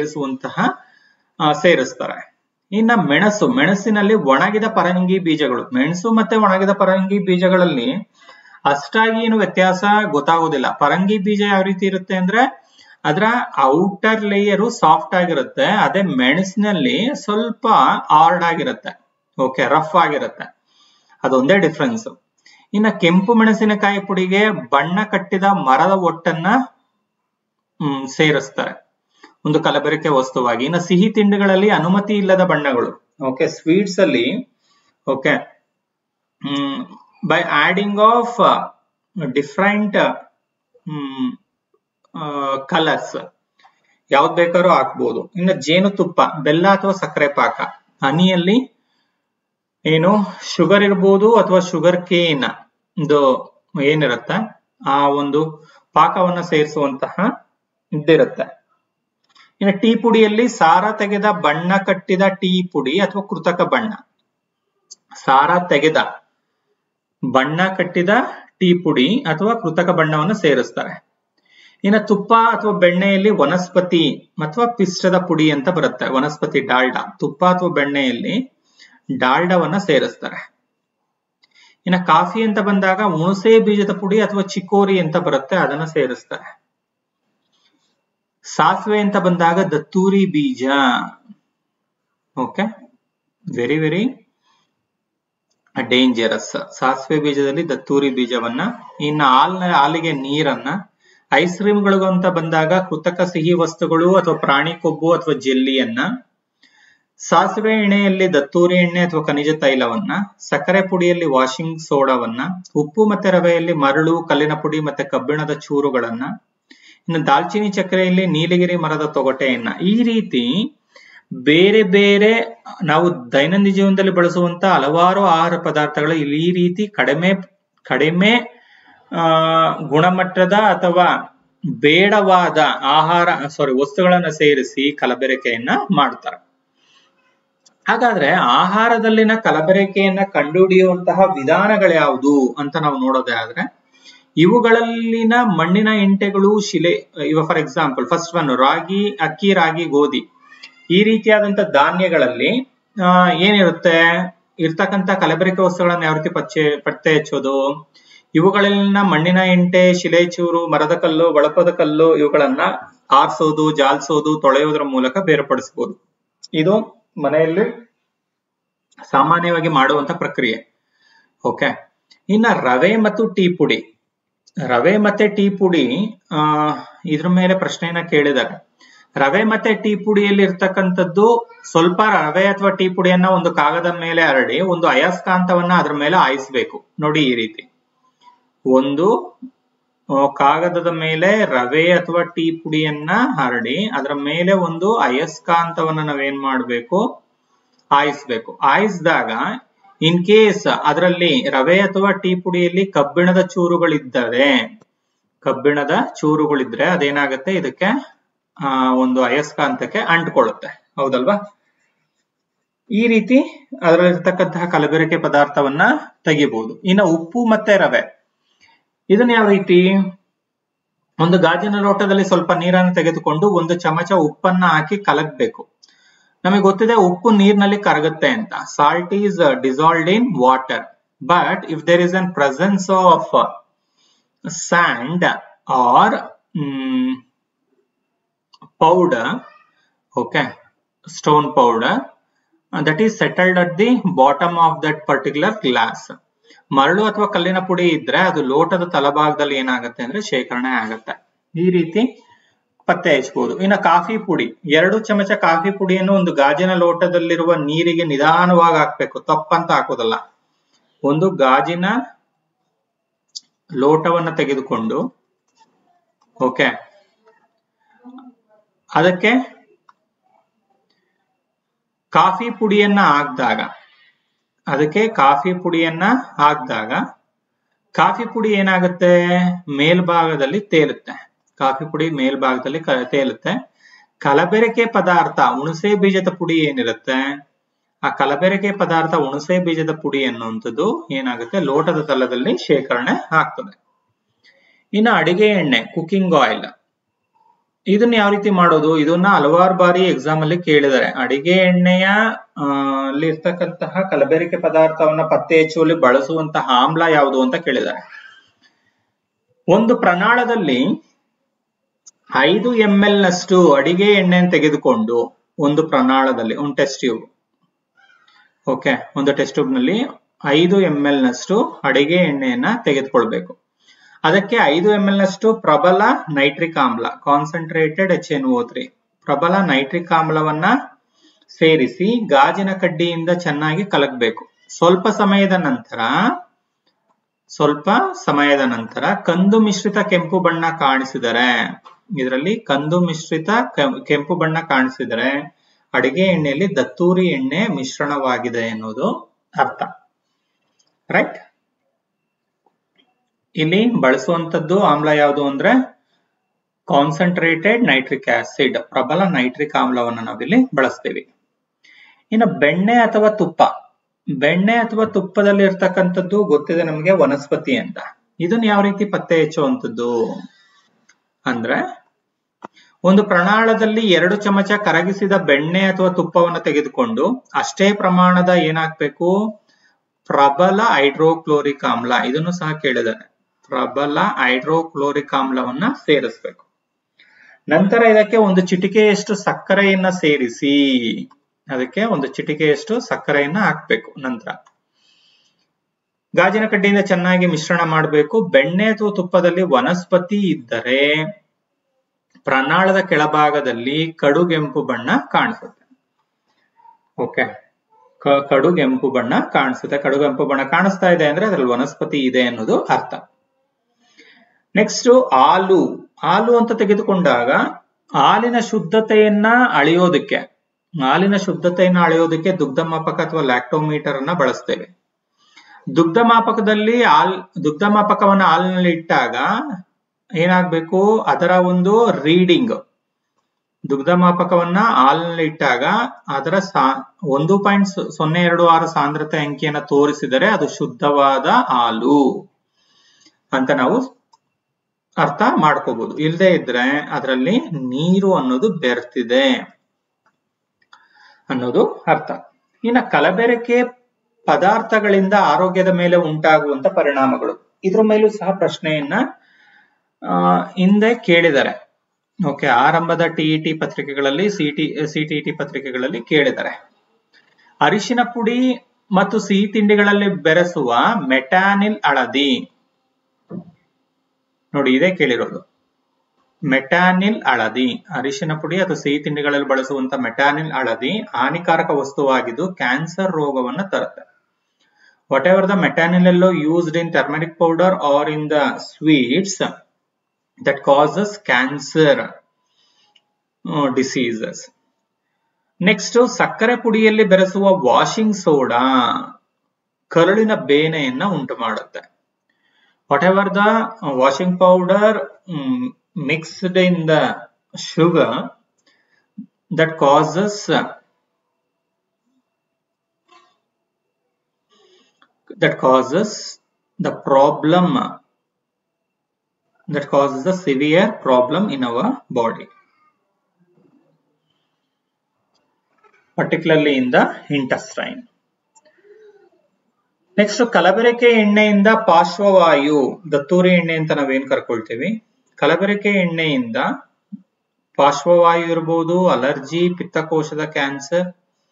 ಸೇರಿಸ್ತಾರೆ. ಇನ್ನ ಮೆಣಸು, ಮೆಣಸಿನಲ್ಲಿ ಒಣಗಿದ ಪರಂಗಿ ಬೀಜಗಳು. ಮೆಣಸು ಮತ್ತೆ ಒಣಗಿದ ಪರಂಗಿ ಬೀಜಗಳಲ್ಲಿ ಅಷ್ಟಾಗಿ ಏನು ವ್ಯತ್ಯಾಸ ಗೊತ್ತಾಗೋದಿಲ್ಲ. ಪರಂಗಿ ಬೀಜ ಯಾವ ರೀತಿ ಇರುತ್ತೆ ಅಂದ್ರೆ ಅದರ ಔಟರ್ ಲೇಯರ್ ಸಾಫ್ಟ್ ಆಗಿರುತ್ತೆ, ಅದೇ ಮೆಣಸಿನಲ್ಲಿ ಸ್ವಲ್ಪ ಹಾರ್ಡ್ ಆಗಿರುತ್ತೆ. ಓಕೆ, ರಫ್ ಆಗಿರುತ್ತೆ, ಅದೊಂದೇ ಡಿಫ್ರೆನ್ಸ್. ಇನ್ನ ಕೆಂಪು ಮೆಣಸಿನಕಾಯಿ ಪುಡಿಗೆ ಬಣ್ಣ ಕಟ್ಟಿದ ಮರದ ಒಟ್ಟನ್ನ ಸೇರಿಸ್ತಾರೆ ಒಂದು ಕಲಬೆರಕೆ ವಸ್ತುವಾಗಿ. ಇನ್ನು ಸಿಹಿ ತಿಂಡಿಗಳಲ್ಲಿ ಅನುಮತಿ ಇಲ್ಲದ ಬಣ್ಣಗಳು. ಓಕೆ, ಸ್ವೀಟ್ಸ್ ಅಲ್ಲಿ okay by adding of different colours, ಯಾವ್ದು ಬೇಕಾದ್ರೂ ಹಾಕ್ಬೋದು. ಇನ್ನು ಜೇನುತುಪ್ಪ, ಬೆಲ್ಲ ಅಥವಾ ಸಕ್ಕರೆ ಪಾಕ, ಹನಿಯಲ್ಲಿ ಏನು ಶುಗರ್ ಇರ್ಬೋದು ಅಥವಾ ಶುಗರ್ ಕೇನ್ ಇದು ಏನಿರುತ್ತೆ ಆ ಒಂದು ಪಾಕವನ್ನ ಸೇರಿಸುವಂತಹ ಇದಿರುತ್ತೆ. ಇನ್ನು ಟೀ ಪುಡಿಯಲ್ಲಿ ಸಾರ ತೆಗೆದ ಬಣ್ಣ ಕಟ್ಟಿದ ಟೀ ಪುಡಿ ಅಥವಾ ಕೃತಕ ಬಣ್ಣ, ಸಾರ ತೆಗೆದ ಬಣ್ಣ ಕಟ್ಟಿದ ಟೀ ಪುಡಿ ಅಥವಾ ಕೃತಕ ಬಣ್ಣವನ್ನು ಸೇರಿಸ್ತಾರೆ. ಇನ್ನು ತುಪ್ಪ ಅಥವಾ ಬೆಣ್ಣೆಯಲ್ಲಿ ವನಸ್ಪತಿ ಅಥವಾ ಪಿಷ್ಟದ ಪುಡಿ ಅಂತ ಬರುತ್ತೆ, ವನಸ್ಪತಿ ಡಾಲ್ಡಾ. ತುಪ್ಪ ಅಥವಾ ಬೆಣ್ಣೆಯಲ್ಲಿ ಡಾಲ್ಡಾವನ್ನ ಸೇರಿಸ್ತಾರೆ. ಇನ್ನು ಕಾಫಿ ಅಂತ ಬಂದಾಗ ಹುಣಸೆ ಬೀಜದ ಪುಡಿ ಅಥವಾ ಚಿಕೋರಿ ಅಂತ ಬರುತ್ತೆ, ಅದನ್ನ ಸೇರಿಸ್ತಾರೆ. ಸಾಸಿವೆ ಅಂತ ಬಂದಾಗ ದತ್ತೂರಿ ಬೀಜ. Okay, very very dangerous. ಸಾಸಿವೆ ಬೀಜದಲ್ಲಿ ದತ್ತೂರಿ ಬೀಜವನ್ನ. ಇನ್ನು ಹಾಲಿಗೆ ನೀರನ್ನ. ಐಸ್ ಕ್ರೀಮ್ಗಳು ಅಂತ ಬಂದಾಗ ಕೃತಕ ಸಿಹಿ ವಸ್ತುಗಳು ಅಥವಾ ಪ್ರಾಣಿ ಕೊಬ್ಬು ಅಥವಾ ಜೆಲ್ಲಿಯನ್ನ. ಸಾಸಿವೆ ಎಣ್ಣೆಯಲ್ಲಿ ದತ್ತೂರಿ ಎಣ್ಣೆ ಅಥವಾ ಖನಿಜ ತೈಲವನ್ನ. ಸಕ್ಕರೆ ಪುಡಿಯಲ್ಲಿ ವಾಷಿಂಗ್ ಸೋಡಾವನ್ನ. ಉಪ್ಪು ಮತ್ತೆ ರವೆಯಲ್ಲಿ ಮರಳು, ಕಲ್ಲಿನ ಪುಡಿ ಮತ್ತೆ ಕಬ್ಬಿಣದ ಚೂರುಗಳನ್ನ. ಇನ್ನು ದಾಲ್ಚಿನ್ನಿ ಚಕ್ಕೆಯಲ್ಲಿ ನೀಲಗಿರಿ ಮರದ ತೊಗಟೆಯನ್ನ. ಈ ರೀತಿ ಬೇರೆ ಬೇರೆ ನಾವು ದೈನಂದಿನ ಜೀವನದಲ್ಲಿ ಬಳಸುವಂತ ಹಲವಾರು ಆಹಾರ ಪದಾರ್ಥಗಳು ಇಲ್ಲಿ ಈ ರೀತಿ ಕಡಿಮೆ ಗುಣಮಟ್ಟದ ಅಥವಾ ಬೇಡವಾದ ವಸ್ತುಗಳನ್ನ ಸೇರಿಸಿ ಕಲಬೆರಕೆಯನ್ನ ಮಾಡ್ತಾರೆ. ಹಾಗಾದ್ರೆ ಆಹಾರದಲ್ಲಿನ ಕಲಬೆರಕೆಯನ್ನ ಕಂಡುಹಿಡಿಯುವಂತಹ ವಿಧಾನಗಳ್ಯಾವುದು ಅಂತ ನಾವು ನೋಡೋದೇ ಆದ್ರೆ, ಇವುಗಳಲ್ಲಿನ ಮಣ್ಣಿನ ಎಂಟೆಗಳು, ಶಿಲೆ, ಇವ ಫಾರ್ ಎಕ್ಸಾಂಪಲ್ ಫಸ್ಟ್ ಒನ್ ರಾಗಿ, ಅಕ್ಕಿ, ರಾಗಿ, ಗೋಧಿ, ಈ ರೀತಿಯಾದಂತ ಧಾನ್ಯಗಳಲ್ಲಿ ಏನಿರುತ್ತೆ, ಇರ್ತಕ್ಕಂಥ ಕಲಬೆರಕೆ ವಸ್ತುಗಳನ್ನ ಯಾವ ರೀತಿ ಪತ್ತೆ ಹಚ್ಚೋದು, ಇವುಗಳಲ್ಲಿನ ಮಣ್ಣಿನ ಎಂಟೆ, ಶಿಲೆ ಚೂರು, ಮರದ ಕಲ್ಲು, ಬಳಪದ ಕಲ್ಲು, ಇವುಗಳನ್ನ ಆರಿಸೋದು, ಜಾಲಿಸೋದು, ತೊಳೆಯೋದ್ರ ಮೂಲಕ ಬೇರ್ಪಡಿಸಬಹುದು. ಇದು ಮನೆಯಲ್ಲಿ ಸಾಮಾನ್ಯವಾಗಿ ಮಾಡುವಂತ ಪ್ರಕ್ರಿಯೆ. ಓಕೆ, ಇನ್ನ ರವೆ ಮತ್ತು ಟೀ ಪುಡಿ. ರವೆ ಮತ್ತೆ ಟೀ ಪುಡಿ ಇದ್ರ ಮೇಲೆ ಪ್ರಶ್ನೆಯನ್ನ ಕೇಳಿದ್ದಾರೆ. ರವೆ ಮತ್ತೆ ಟೀ ಪುಡಿಯಲ್ಲಿ ಇರ್ತಕ್ಕಂಥದ್ದು ಸ್ವಲ್ಪ ರವೆ ಅಥವಾ ಟೀ ಪುಡಿಯನ್ನ ಒಂದು ಕಾಗದ ಮೇಲೆ ಹರಡಿ ಒಂದು ಅಯಸ್ಕಾಂತವನ್ನ ಅದ್ರ ಮೇಲೆ ಹಾಯಿಸ್ಬೇಕು. ನೋಡಿ ಈ ರೀತಿ ಒಂದು ಕಾಗದದ ಮೇಲೆ ರವೆ ಅಥವಾ ಟೀ ಪುಡಿಯನ್ನ ಹರಡಿ ಅದರ ಮೇಲೆ ಒಂದು ಅಯಸ್ಕಾಂತವನ್ನ ನಾವೇನ್ ಮಾಡ್ಬೇಕು, ಹಾಯಿಸ್ಬೇಕು. ಹಾಯಿಸಿದಾಗ ಇನ್ ಕೇಸ್ ಅದರಲ್ಲಿ ರವೆ ಅಥವಾ ಟೀ ಪುಡಿಯಲ್ಲಿ ಕಬ್ಬಿಣದ ಚೂರುಗಳಿದ್ರೆ ಅದೇನಾಗುತ್ತೆ, ಇದಕ್ಕೆ ಒಂದು ಅಯಸ್ಕಾಂತಕ್ಕೆ ಅಂಟ್ಕೊಳ್ಳುತ್ತೆ, ಹೌದಲ್ವಾ? ಈ ರೀತಿ ಅದರಲ್ಲಿರ್ತಕ್ಕಂತಹ ಕಲಬೆರಕೆ ಪದಾರ್ಥವನ್ನ ತೆಗಿಬಹುದು. ಇನ್ನು ಉಪ್ಪು ಮತ್ತೆ ರವೆ, ಇದನ್ನ ಯಾವ ರೀತಿ, ಒಂದು ಗಾಜಿನ ಲೋಟದಲ್ಲಿ ಸ್ವಲ್ಪ ನೀರನ್ನು ತೆಗೆದುಕೊಂಡು ಒಂದು ಚಮಚ ಉಪ್ಪನ್ನ ಹಾಕಿ ಕಲಕಬೇಕು. ನಮಗೆ ಗೊತ್ತಿದೆ ಉಪ್ಪು ನೀರಿನಲ್ಲಿ ಕರಗುತ್ತೆ ಅಂತ. Salt is dissolved in water, but if there is an presence of sand or powder, okay, stone powder, that is settled at the bottom of that particular glass. ಮರಳು ಅಥವಾ ಕಲ್ಲಿನ ಪುಡಿ ಇದ್ರೆ ಅದು ಲೋಟದ ತಳಭಾಗದಲ್ಲಿ ಏನಾಗುತ್ತೆ ಅಂದ್ರೆ ಶೇಖರಣೆ ಆಗುತ್ತೆ. ಈ ರೀತಿ ಪತ್ತೆ ಹಚ್ಚಬಹುದು. ಇನ್ನು ಕಾಫಿ ಪುಡಿ, 2 ಚಮಚ ಕಾಫಿ ಪುಡಿಯನ್ನು ಒಂದು ಗಾಜಿನ ಲೋಟದಲ್ಲಿರುವ ನೀರಿಗೆ ನಿಧಾನವಾಗಿ ಹಾಕ್ಬೇಕು, ತಪ್ಪಂತ ಹಾಕೋದಲ್ಲ. ಒಂದು ಗಾಜಿನ ಲೋಟವನ್ನ ತೆಗೆದುಕೊಂಡು, ಓಕೆ, ಅದಕ್ಕೆ ಕಾಫಿ ಪುಡಿಯನ್ನ ಹಾಕಿದಾಗ ಕಾಫಿ ಪುಡಿ ಏನಾಗುತ್ತೆ, ಮೇಲ್ಭಾಗದಲ್ಲಿ ತೇಲುತ್ತೆ. ಕಾಫಿ ಪುಡಿ ಮೇಲ್ಭಾಗದಲ್ಲಿ ತೇಲುತ್ತೆ. ಕಲಬೆರಕೆ ಪದಾರ್ಥ ಹುಣಸೆ ಬೀಜದ ಪುಡಿ ಏನಿರುತ್ತೆ, ಆ ಕಲಬೆರಕೆ ಪದಾರ್ಥ ಹುಣಸೆ ಬೀಜದ ಪುಡಿ ಅನ್ನುವಂಥದ್ದು ಏನಾಗುತ್ತೆ, ಲೋಟದ ತಳದಲ್ಲಿ ಶೇಖರಣೆ ಆಗ್ತದೆ. ಇನ್ನು ಅಡಿಗೆ ಎಣ್ಣೆ, ಕುಕಿಂಗ್ ಆಯಿಲ್, ಇದನ್ನ ಯಾವ ರೀತಿ ಮಾಡೋದು, ಇದನ್ನ ಹಲವಾರು ಬಾರಿ ಎಕ್ಸಾಮ್ ಅಲ್ಲಿ ಕೇಳಿದ್ದಾರೆ. ಅಡಿಗೆ ಎಣ್ಣೆಯ ಅಲ್ಲಿ ಇರ್ತಕ್ಕಂತಹ ಕಲಬೆರಕೆ ಪದಾರ್ಥವನ್ನ ಪತ್ತೆ ಹಚ್ಚುವಲ್ಲಿ ಬಳಸುವಂತಹ ಆಮ್ಲ ಯಾವುದು ಅಂತ ಕೇಳಿದ್ದಾರೆ. ಒಂದು ಪ್ರಮಾಣದಲ್ಲಿ 5 ml ನಷ್ಟು ಅಡಿಗೆ ಎಣ್ಣೆಯನ್ನು ತೆಗೆದುಕೊಂಡು ಒಂದು ಪ್ರಮಾಣದಲ್ಲಿ ಒಂದು ಟೆಸ್ಟ್ ಟ್ಯೂಬ್, ಓಕೆ, ಒಂದು ಟೆಸ್ಟ್ ಟ್ಯೂಬ್ ನಲ್ಲಿ 5 ml ನಷ್ಟು ಅಡಿಗೆ ಎಣ್ಣೆಯನ್ನ ತೆಗೆದುಕೊಳ್ಬೇಕು. ಅದಕ್ಕೆ 5 ml ನಷ್ಟು ಪ್ರಬಲ ನೈಟ್ರಿಕ್ ಆಮ್ಲ, ಕಾನ್ಸಂಟ್ರೇಟೆಡ್ HNO3, ಪ್ರಬಲ ನೈಟ್ರಿಕ್ ಆಮ್ಲವನ್ನ ಸೇರಿಸಿ ಗಾಜಿನ ಕಡ್ಡಿಯಿಂದ ಚೆನ್ನಾಗಿ ಕಲಕಬೇಕು. ಸ್ವಲ್ಪ ಸಮಯದ ನಂತರ ಕಂದು ಮಿಶ್ರಿತ ಕೆಂಪು ಬಣ್ಣ ಕಾಣಿಸಿದರೆ, ಇದರಲ್ಲಿ ಕಂದು ಮಿಶ್ರಿತ ಕೆಂಪು ಬಣ್ಣ ಕಾಣಿಸಿದರೆ ಅಡಿಗೆ ಎಣ್ಣೆಯಲ್ಲಿ ದತ್ತೂರಿ ಎಣ್ಣೆ ಮಿಶ್ರಣವಾಗಿದೆ ಎನ್ನುವುದು ಅರ್ಥ, ರೈಟ್? ಇಲ್ಲಿ ಬಳಸುವಂತದ್ದು ಆಮ್ಲ ಯಾವುದು ಅಂದ್ರೆ ಕಾನ್ಸಂಟ್ರೇಟೆಡ್ ನೈಟ್ರಿಕ್ ಆಸಿಡ್, ಪ್ರಬಲ ನೈಟ್ರಿಕ್ ಆಮ್ಲವನ್ನು ನಾವಿಲ್ಲಿ ಬಳಸ್ತೀವಿ. ಇನ್ನು ಬೆಣ್ಣೆ ಅಥವಾ ತುಪ್ಪದಲ್ಲಿ ಇರ್ತಕ್ಕಂಥದ್ದು ಗೊತ್ತಿದೆ ನಮಗೆ, ವನಸ್ಪತಿ ಅಂತ. ಇದನ್ನ ಯಾವ ರೀತಿ ಪತ್ತೆ ಹಚ್ಚುವಂಥದ್ದು ಅಂದ್ರೆ, ಒಂದು ಪ್ರಮಾಣದಲ್ಲಿ 2 ಚಮಚ ಕರಗಿಸಿದ ಬೆಣ್ಣೆ ಅಥವಾ ತುಪ್ಪವನ್ನು ತೆಗೆದುಕೊಂಡು ಅಷ್ಟೇ ಪ್ರಮಾಣದ ಏನಾಗಬೇಕು, ಪ್ರಬಲ ಹೈಡ್ರೋಕ್ಲೋರಿಕ್ ಆಮ್ಲ, ಇದನ್ನು ಸಹ ಕೇಳಿದ್ದಾರೆ, ಪ್ರಬಲ ಹೈಡ್ರೋಕ್ಲೋರಿಕ್ ಆಮ್ಲವನ್ನ ಸೇರಿಸಬೇಕು. ನಂತರ ಇದಕ್ಕೆ ಒಂದು ಚಿಟಿಕೆಯಷ್ಟು ಸಕ್ಕರೆಯನ್ನ ಸೇರಿಸಿ, ಅದಕ್ಕೆ ಒಂದು ಚಿಟಿಕೆಯಷ್ಟು ಸಕ್ಕರೆಯನ್ನ ಹಾಕ್ಬೇಕು. ನಂತರ ಗಾಜಿನ ಕಡ್ಡಿಯಿಂದ ಚೆನ್ನಾಗಿ ಮಿಶ್ರಣ ಮಾಡಬೇಕು. ಬೆಣ್ಣೆ ಅಥವಾ ತುಪ್ಪದಲ್ಲಿ ವನಸ್ಪತಿ ಇದ್ದರೆ ಪ್ರಮಾಣದ ಕೆಳಭಾಗದಲ್ಲಿ ಕಡುಗೆಂಪು ಬಣ್ಣ ಕಾಣಿಸುತ್ತೆ. ಓಕೆ, ಕಡುಗೆಂಪು ಬಣ್ಣ ಕಾಣಿಸುತ್ತೆ. ಕಡುಗೆಂಪು ಬಣ್ಣ ಕಾಣಿಸ್ತಾ ಇದೆ ಅಂದ್ರೆ ಅದ್ರಲ್ಲಿ ವನಸ್ಪತಿ ಇದೆ ಅನ್ನೋದು ಅರ್ಥ. ನೆಕ್ಸ್ಟ್ ಹಾಲು ಅಂತ ತೆಗೆದುಕೊಂಡಾಗ ಹಾಲಿನ ಶುದ್ಧತೆಯನ್ನ ಅಳೆಯೋದಕ್ಕೆ ದುಗ್ಧ ಮಾಪಕ ಅಥವಾ ಲ್ಯಾಕ್ಟೋಮೀಟರ್ ಅನ್ನ ಬಳಸ್ತೇವೆ. ದುಗ್ಧ ಮಾಪಕವನ್ನ ಹಾಲಿನಲ್ಲಿ ಇಟ್ಟಾಗ ಏನಾಗಬೇಕು, ಅದರ ಒಂದು ರೀಡಿಂಗ್, ದುಗ್ಧ ಮಾಪಕವನ್ನ ಹಾಲಿನಲ್ಲಿ ಇಟ್ಟಾಗ ಅದರ 1.026 ಸಾಂದ್ರತೆ ಅಂಕಿಯನ್ನು ತೋರಿಸಿದರೆ ಅದು ಶುದ್ಧವಾದ ಹಾಲು ಅಂತ ನಾವು ಅರ್ಥ ಮಾಡ್ಕೋಬಹುದು. ಇಲ್ಲದೆ ಇದ್ರೆ ಅದರಲ್ಲಿ ನೀರು ಅನ್ನೋದು ಬೆರ್ತಿದೆ ಅನ್ನೋದು ಅರ್ಥ. ಇನ್ನು ಕಲಬೆರಕೆ ಪದಾರ್ಥಗಳಿಂದ ಆರೋಗ್ಯದ ಮೇಲೆ ಉಂಟಾಗುವಂತ ಪರಿಣಾಮಗಳು, ಇದ್ರ ಮೇಲೂ ಸಹ ಪ್ರಶ್ನೆಯನ್ನ ಹಿಂದೆ ಕೇಳಿದ್ದಾರೆ. ಓಕೆ, ಆರಂಭದ ಟಿಇಟಿ ಪತ್ರಿಕೆಗಳಲ್ಲಿ, ಸಿಟಿಇಟಿ ಪತ್ರಿಕೆಗಳಲ್ಲಿ ಕೇಳಿದ್ದಾರೆ. ಅರಿಶಿನ ಪುಡಿ ಮತ್ತು ಸಿಹಿ ತಿಂಡಿಗಳಲ್ಲಿ ಬೆರೆಸುವ ಮೆಟಾನಿಲ್ ಹಳದಿ, ನೋಡಿ ಇದೇ ಕೇಳಿರೋದು. ಮೆಟಾನಿಲ್ ಹಳದಿ, ಅರಿಶಿನ ಪುಡಿ ಅಥವಾ ಸಿಹಿ ತಿಂಡಿಗಳಲ್ಲಿ ಬಳಸುವಂತ ಮೆಟಾನಿಲ್ ಹಳದಿ ಹಾನಿಕಾರಕ ವಸ್ತುವಾಗಿದ್ದು ಕ್ಯಾನ್ಸರ್ ರೋಗವನ್ನು ತರುತ್ತೆ. Whatever the metanillo used in turmeric powder or in the sweets that causes cancer diseases. Next, ಸಕ್ಕರೆ ಪುಡಿಯಲ್ಲಿ ಬೆರೆಸುವ ವಾಷಿಂಗ್ ಸೋಡಾ ಕರುಳಿನ ಬೇನೆಯನ್ನ ಉಂಟು ಮಾಡುತ್ತೆ. Whatever the washing powder mixed in the sugar that causes the problem, that causes a severe problem in our body, particularly in the intestine. Next, ಕಲಬೆರಕೆ ಎಣ್ಣೆಯಿಂದ ಪಾರ್ಶ್ವವಾಯು, ದತ್ತೂರಿ ಎಣ್ಣೆ ಅಂತ ನಾವೇನ್ ಕರ್ಕೊಳ್ತೀವಿ, ಕಲಬೆರಕೆ ಎಣ್ಣೆಯಿಂದ ಪಾರ್ಶ್ವವಾಯು ಇರಬಹುದು, ಅಲರ್ಜಿ, ಪಿತ್ತಕೋಶದ ಕ್ಯಾನ್ಸರ್,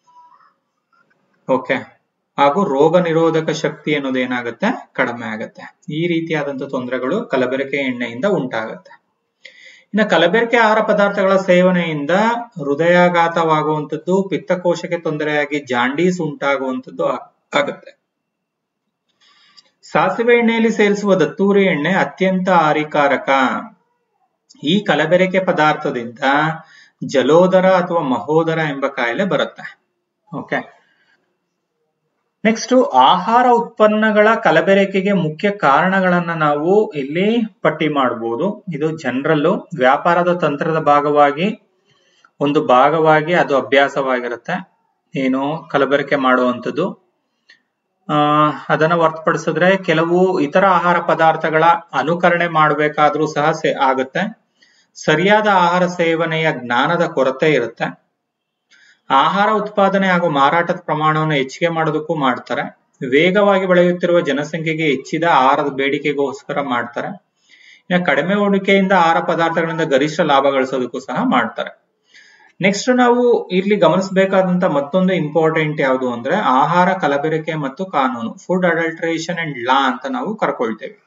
ಓಕೆ, ಹಾಗೂ ರೋಗ ನಿರೋಧಕ ಶಕ್ತಿ ಅನ್ನೋದು ಏನಾಗುತ್ತೆ, ಕಡಿಮೆ ಆಗುತ್ತೆ. ಈ ರೀತಿಯಾದಂತಹ ತೊಂದರೆಗಳು ಕಲಬೆರಕೆ ಎಣ್ಣೆಯಿಂದ ಉಂಟಾಗುತ್ತೆ. ಇನ್ನು ಕಲಬೆರಕೆ ಆಹಾರ ಪದಾರ್ಥಗಳ ಸೇವನೆಯಿಂದ ಹೃದಯಾಘಾತವಾಗುವಂಥದ್ದು, ಪಿತ್ತಕೋಶಕ್ಕೆ ತೊಂದರೆಯಾಗಿ ಜಾಂಡೀಸ್ ಉಂಟಾಗುವಂಥದ್ದು ಆಗುತ್ತೆ. ಸಾಸಿವೆ ಎಣ್ಣೆಯಲ್ಲಿ ಸೇರಿಸುವ ದತ್ತೂರಿ ಎಣ್ಣೆ ಅತ್ಯಂತ ಹಾನಿಕಾರಕ. ಈ ಕಲಬೆರಕೆ ಪದಾರ್ಥದಿಂದ ಜಲೋದರ ಅಥವಾ ಮಹೋದರ ಎಂಬ ಕಾಯಿಲೆ ಬರುತ್ತೆ. ಓಕೆ, ನೆಕ್ಸ್ಟ್, ಆಹಾರ ಉತ್ಪನ್ನಗಳ ಕಲಬೆರಕೆಗೆ ಮುಖ್ಯ ಕಾರಣಗಳನ್ನ ನಾವು ಇಲ್ಲಿ ಪಟ್ಟಿ ಮಾಡಬಹುದು. ಇದು ಜನರಲ್ ವ್ಯಾಪಾರದ ತಂತ್ರದ ಒಂದು ಭಾಗವಾಗಿ ಅದು ಅಭ್ಯಾಸವಾಗಿರುತ್ತೆ, ಏನು ಕಲಬೆರಕೆ ಮಾಡುವಂಥದ್ದು. ಅದನ್ನ ಹೊರತುಪಡಿಸಿದ್ರೆ ಕೆಲವು ಇತರ ಆಹಾರ ಪದಾರ್ಥಗಳ ಅನುಕರಣೆ ಮಾಡಬೇಕಾದ್ರೂ ಸಹ ಆಗುತ್ತೆ. ಸರಿಯಾದ ಆಹಾರ ಸೇವನೆಯ ಜ್ಞಾನದ ಕೊರತೆ ಇರುತ್ತೆ. ಆಹಾರ ಉತ್ಪಾದನೆ ಹಾಗೂ ಮಾರಾಟದ ಪ್ರಮಾಣವನ್ನು ಹೆಚ್ಚಿಗೆ ಮಾಡೋದಕ್ಕೂ ಮಾಡ್ತಾರೆ. ವೇಗವಾಗಿ ಬೆಳೆಯುತ್ತಿರುವ ಜನಸಂಖ್ಯೆಗೆ ಹೆಚ್ಚಿದ ಆಹಾರದ ಬೇಡಿಕೆಗೋಸ್ಕರ ಮಾಡ್ತಾರೆ. ಇನ್ನು ಕಡಿಮೆ ಹೂಡಿಕೆಯಿಂದ ಆಹಾರ ಪದಾರ್ಥಗಳಿಂದ ಗರಿಷ್ಠ ಲಾಭ ಗಳಿಸೋದಕ್ಕೂ ಸಹ ಮಾಡ್ತಾರೆ. ನೆಕ್ಸ್ಟ್, ನಾವು ಇಲ್ಲಿ ಗಮನಿಸಬೇಕಾದಂತ ಮತ್ತೊಂದು ಇಂಪಾರ್ಟೆಂಟ್ ಯಾವುದು ಅಂದ್ರೆ ಆಹಾರ ಕಲಬೆರಕೆ ಮತ್ತು ಕಾನೂನು, ಫುಡ್ ಅಡಲ್ಟ್ರೇಷನ್ ಅಂಡ್ ಲಾ ಅಂತ ನಾವು ಕರ್ಕೊಳ್ತೇವೆ.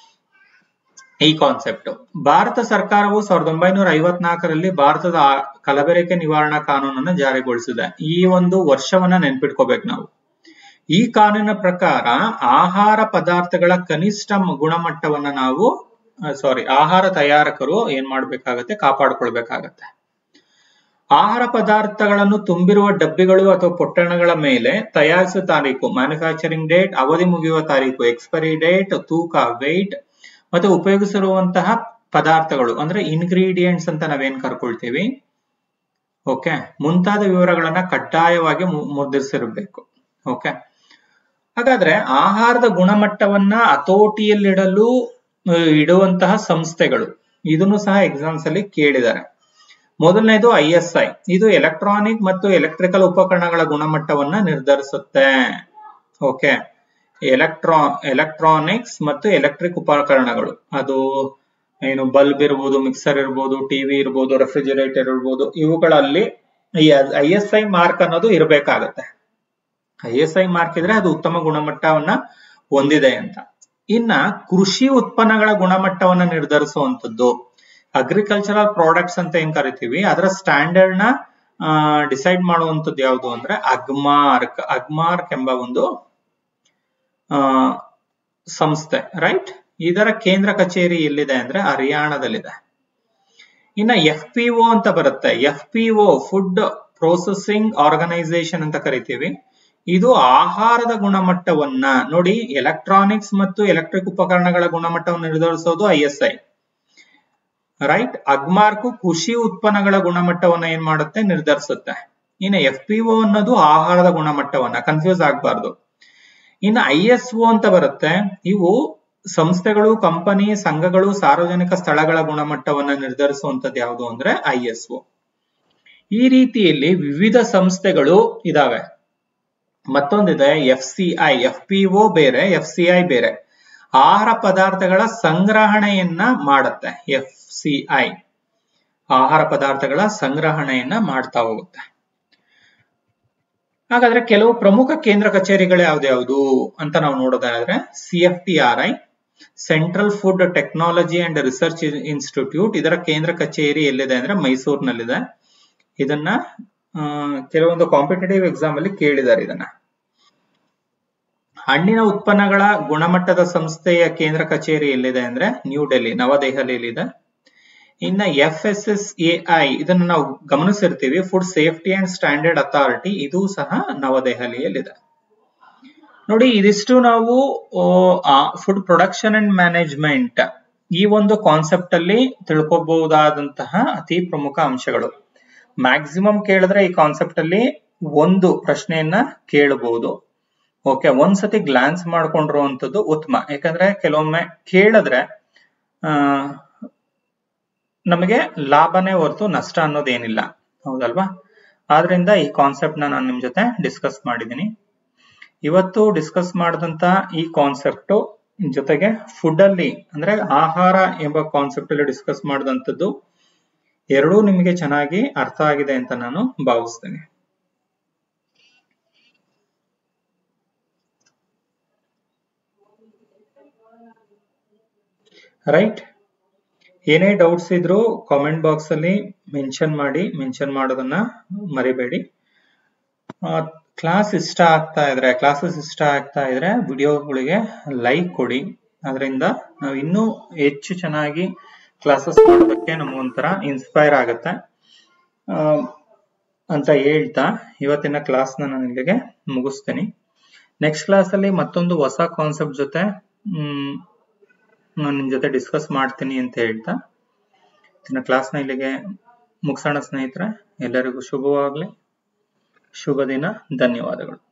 ಈ ಕಾನ್ಸೆಪ್ಟ್ ಭಾರತ ಸರ್ಕಾರವು 1954ರಲ್ಲಿ ಭಾರತದ ಕಲಬೆರಕೆ ನಿವಾರಣಾ ಕಾನೂನನ್ನು ಜಾರಿಗೊಳಿಸಿದೆ. ಈ ಒಂದು ವರ್ಷವನ್ನ ನೆನ್ಪಿಟ್ಕೋಬೇಕು ನಾವು. ಈ ಕಾನೂನಿನ ಪ್ರಕಾರ ಆಹಾರ ಪದಾರ್ಥಗಳ ಕನಿಷ್ಠ ಗುಣಮಟ್ಟವನ್ನ ನಾವು ಆಹಾರ ತಯಾರಕರು ಏನ್ ಮಾಡ್ಬೇಕಾಗತ್ತೆ, ಕಾಪಾಡ್ಕೊಳ್ಬೇಕಾಗತ್ತೆ. ಆಹಾರ ಪದಾರ್ಥಗಳನ್ನು ತುಂಬಿರುವ ಡಬ್ಬಿಗಳು ಅಥವಾ ಪೊಟ್ಟಣಗಳ ಮೇಲೆ ತಯಾರಿಸುವ ತಾರೀಕು, ಮ್ಯಾನುಫ್ಯಾಕ್ಚರಿಂಗ್ ಡೇಟ್, ಅವಧಿ ಮುಗಿಯುವ ತಾರೀಕು, ಎಕ್ಸ್ಪೈರಿ ಡೇಟ್, ತೂಕ, ವೆಯ್ಟ್ ಮತ್ತೆ ಉಪಯೋಗಿಸಿರುವಂತಹ ಪದಾರ್ಥಗಳು ಅಂದ್ರೆ ಇಂಗ್ರೀಡಿಯೆಂಟ್ಸ್ ಅಂತ ನಾವೇನ್ ಕರ್ಕೊಳ್ತೀವಿ, ಓಕೆ, ಮುಂತಾದ ವಿವರಗಳನ್ನ ಕಡ್ಡಾಯವಾಗಿ ಮುದ್ರಿಸಿರಬೇಕು. ಓಕೆ, ಹಾಗಾದ್ರೆ ಆಹಾರದ ಗುಣಮಟ್ಟವನ್ನ ಹತೋಟಿಯಲ್ಲಿಡಲು ಇಡುವಂತಹ ಸಂಸ್ಥೆಗಳು, ಇದನ್ನು ಸಹ ಎಕ್ಸಾಮ್ಸ್ ಅಲ್ಲಿ ಕೇಳಿದ್ದಾರೆ. ಮೊದಲನೇದು ISI, ಇದು ಎಲೆಕ್ಟ್ರಾನಿಕ್ ಮತ್ತು ಎಲೆಕ್ಟ್ರಿಕಲ್ ಉಪಕರಣಗಳ ಗುಣಮಟ್ಟವನ್ನ ನಿರ್ಧರಿಸುತ್ತೆ. ಓಕೆ, ಎಲೆಕ್ಟ್ರಾನಿಕ್ಸ್ ಮತ್ತು ಎಲೆಕ್ಟ್ರಿಕ್ ಉಪಕರಣಗಳು, ಅದು ಏನು ಬಲ್ಬ್ ಇರ್ಬೋದು, ಮಿಕ್ಸರ್ ಇರ್ಬೋದು, ಟಿವಿ ಇರ್ಬೋದು, ರೆಫ್ರಿಜರೇಟರ್ ಇರ್ಬೋದು, ಇವುಗಳಲ್ಲಿ ISI ಮಾರ್ಕ್ ಅನ್ನೋದು ಇರಬೇಕಾಗತ್ತೆ. ISI ಮಾರ್ಕ್ ಇದ್ರೆ ಅದು ಉತ್ತಮ ಗುಣಮಟ್ಟವನ್ನ ಹೊಂದಿದೆ ಅಂತ. ಇನ್ನ ಕೃಷಿ ಉತ್ಪನ್ನಗಳ ಗುಣಮಟ್ಟವನ್ನ ನಿರ್ಧರಿಸುವಂತದ್ದು, ಅಗ್ರಿಕಲ್ಚರಲ್ ಪ್ರಾಡಕ್ಟ್ಸ್ ಅಂತ ಏನ್ ಕರಿತೀವಿ, ಅದರ ಸ್ಟ್ಯಾಂಡರ್ಡ್ ನ ಡಿಸೈಡ್ ಮಾಡುವಂತದ್ದು ಯಾವುದು ಅಂದ್ರೆ ಅಗ್ಮಾರ್ಕ್ ಎಂಬ ಒಂದು ಸಂಸ್ಥೆ, ರೈಟ್. ಇದರ ಕೇಂದ್ರ ಕಚೇರಿ ಎಲ್ಲಿದೆ ಅಂದ್ರೆ ಹರಿಯಾಣದಲ್ಲಿದೆ. ಇನ್ನ FPO ಅಂತ ಬರುತ್ತೆ. FPO ಫುಡ್ ಪ್ರೊಸೆಸಿಂಗ್ ಆರ್ಗನೈಸೇಷನ್ ಅಂತ ಕರಿತೀವಿ. ಇದು ಆಹಾರದ ಗುಣಮಟ್ಟವನ್ನ ನೋಡಿ, ಎಲೆಕ್ಟ್ರಾನಿಕ್ಸ್ ಮತ್ತು ಎಲೆಕ್ಟ್ರಿಕ್ ಉಪಕರಣಗಳ ಗುಣಮಟ್ಟವನ್ನು ನಿರ್ಧರಿಸೋದು ISI, ರೈಟ್. ಅಗ್ಮಾರ್ಕ್ ಕೃಷಿ ಉತ್ಪನ್ನಗಳ ಗುಣಮಟ್ಟವನ್ನ ಏನ್ ಮಾಡುತ್ತೆ, ನಿರ್ಧರಿಸುತ್ತೆ. ಇನ್ನು FPO ಅನ್ನೋದು ಆಹಾರದ ಗುಣಮಟ್ಟವನ್ನ, ಕನ್ಫ್ಯೂಸ್ ಆಗ್ಬಾರ್ದು. ಇನ್ನು ISO ಅಂತ ಬರುತ್ತೆ. ಇವು ಸಂಸ್ಥೆಗಳು, ಕಂಪನಿ, ಸಂಘಗಳು, ಸಾರ್ವಜನಿಕ ಸ್ಥಳಗಳ ಗುಣಮಟ್ಟವನ್ನ ನಿರ್ಧರಿಸುವಂತದ್ದು ಯಾವುದು ಅಂದ್ರೆ ISO. ಈ ರೀತಿಯಲ್ಲಿ ವಿವಿಧ ಸಂಸ್ಥೆಗಳು ಇದಾವೆ. ಮತ್ತೊಂದಿದೆ FCI, FPO ಬೇರೆ, FCI ಬೇರೆ. ಆಹಾರ ಪದಾರ್ಥಗಳ ಸಂಗ್ರಹಣೆಯನ್ನ ಮಾಡುತ್ತೆ FCI, ಆಹಾರ ಪದಾರ್ಥಗಳ ಸಂಗ್ರಹಣೆಯನ್ನ ಮಾಡ್ತಾ ಹೋಗುತ್ತೆ. ಹಾಗಾದ್ರೆ ಕೆಲವು ಪ್ರಮುಖ ಕೇಂದ್ರ ಕಚೇರಿಗಳು ಯಾವ್ದು ಅಂತ ನಾವು ನೋಡೋದಾದ್ರೆ CFTRI, central food technology and research institute, ಇದರ ಕೇಂದ್ರ ಕಚೇರಿ ಎಲ್ಲಿದೆ ಅಂದ್ರೆ ಮೈಸೂರಿನಲ್ಲಿದೆ. ಇದನ್ನ ಕೆಲವೊಂದು ಕಾಂಪಿಟೇಟಿವ್ ಎಕ್ಸಾಮ್ ಅಲ್ಲಿ ಕೇಳಿದ್ದಾರೆ ಇದನ್ನ. ಹಣ್ಣಿನ ಉತ್ಪನ್ನಗಳ ಗುಣಮಟ್ಟದ ಸಂಸ್ಥೆಯ ಕೇಂದ್ರ ಕಚೇರಿ ಎಲ್ಲಿದೆ ಅಂದ್ರೆ ನ್ಯೂ ಡೆಲ್ಲಿ, ನವದೆಹಲಿಯಲ್ಲಿದೆ. ಇನ್ನ FSSAI ಇದನ್ನು ನಾವು ಗಮನಿಸಿರ್ತೀವಿ, food safety and standard authority, ಇದು ಸಹ ನವದೆಹಲಿಯಲ್ಲಿದೆ. ನೋಡಿ, ಇದಿಷ್ಟು ನಾವು ಫುಡ್ ಪ್ರೊಡಕ್ಷನ್ ಅಂಡ್ ಮ್ಯಾನೇಜ್ಮೆಂಟ್ ಈ ಒಂದು ಕಾನ್ಸೆಪ್ಟ್ ಅಲ್ಲಿ ತಿಳ್ಕೊಬಹುದಾದಂತಹ ಅತಿ ಪ್ರಮುಖ ಅಂಶಗಳು. ಮ್ಯಾಕ್ಸಿಮಮ್ ಕೇಳಿದ್ರೆ ಈ ಕಾನ್ಸೆಪ್ಟ್ ಅಲ್ಲಿ ಒಂದು ಪ್ರಶ್ನೆಯನ್ನ ಕೇಳಬಹುದು. ಓಕೆ, ಒಂದ್ಸತಿ ಗ್ಲಾನ್ಸ್ ಮಾಡ್ಕೊಂಡಿರುವಂತದ್ದು ಉತ್ತಮ. ಯಾಕಂದ್ರೆ ಕೆಲವೊಮ್ಮೆ ಕೇಳಿದ್ರೆ ನಮಗೆ ಲಾಭನೇ ಹೊರತು ನಷ್ಟ ಅನ್ನೋದೇನಿಲ್ಲ, ಹೌದಲ್ವಾ? ಆದ್ರಿಂದ ಈ ಕಾನ್ಸೆಪ್ಟ್ ನಾನು ನಿಮ್ ಜೊತೆ ಡಿಸ್ಕಸ್ ಮಾಡಿದ್ದೀನಿ. ಇವತ್ತು ಡಿಸ್ಕಸ್ ಮಾಡಿದಂತ ಈ ಕಾನ್ಸೆಪ್ಟ್ ಜೊತೆಗೆ ಫುಡ್ ಅಲ್ಲಿ ಅಂದ್ರೆ ಆಹಾರ ಎಂಬ ಕಾನ್ಸೆಪ್ಟ್ ಅಲ್ಲಿ ಡಿಸ್ಕಸ್ ಮಾಡಿದಂಥದ್ದು ಎರಡೂ ನಿಮಗೆ ಚೆನ್ನಾಗಿ ಅರ್ಥ ಆಗಿದೆ ಅಂತ ನಾನು ಭಾವಿಸ್ತೇನೆ. ರೈಟ್, ಏನೇ ಡೌಟ್ಸ್ ಇದ್ರು ಕಾಮೆಂಟ್ ಬಾಕ್ಸ್ ಅಲ್ಲಿ ಮೆನ್ಷನ್ ಮಾಡಿ, ಮೆನ್ಷನ್ ಮಾಡೋದನ್ನ ಮರಿಬೇಡಿ. ಕ್ಲಾಸಸ್ ಇಷ್ಟ ಆಗ್ತಾ ಇದ್ರೆ ವಿಡಿಯೋಗಳಿಗೆ ಲೈಕ್ ಕೊಡಿ. ಅದರಿಂದ ನಾವು ಇನ್ನೂ ಹೆಚ್ಚು ಚೆನ್ನಾಗಿ ಕ್ಲಾಸಸ್ ಮಾಡೋದಕ್ಕೆ ನಮಗೊಂಥರ ಇನ್ಸ್ಪೈರ್ ಆಗುತ್ತೆ ಅಂತ ಹೇಳ್ತಾ ಇವತ್ತಿನ ಕ್ಲಾಸ್ನ ನಾನು ಇಲ್ಲಿಗೆ ಮುಗಿಸ್ತೀನಿ. ನೆಕ್ಸ್ಟ್ ಕ್ಲಾಸ್ ಅಲ್ಲಿ ಮತ್ತೊಂದು ಹೊಸ ಕಾನ್ಸೆಪ್ಟ್ ಜೊತೆ ನಾನು ನಿಮ್ ಜೊತೆ ಡಿಸ್ಕಸ್ ಮಾಡ್ತೀನಿ ಅಂತ ಹೇಳ್ತಾ ಕ್ಲಾಸ್ನ ಇಲ್ಲಿಗೆ ಮುಗಿಸೋಣ ಸ್ನೇಹಿತರೆ. ಎಲ್ಲರಿಗೂ ಶುಭವಾಗ್ಲಿ, ಶುಭ ದಿನ, ಧನ್ಯವಾದಗಳು.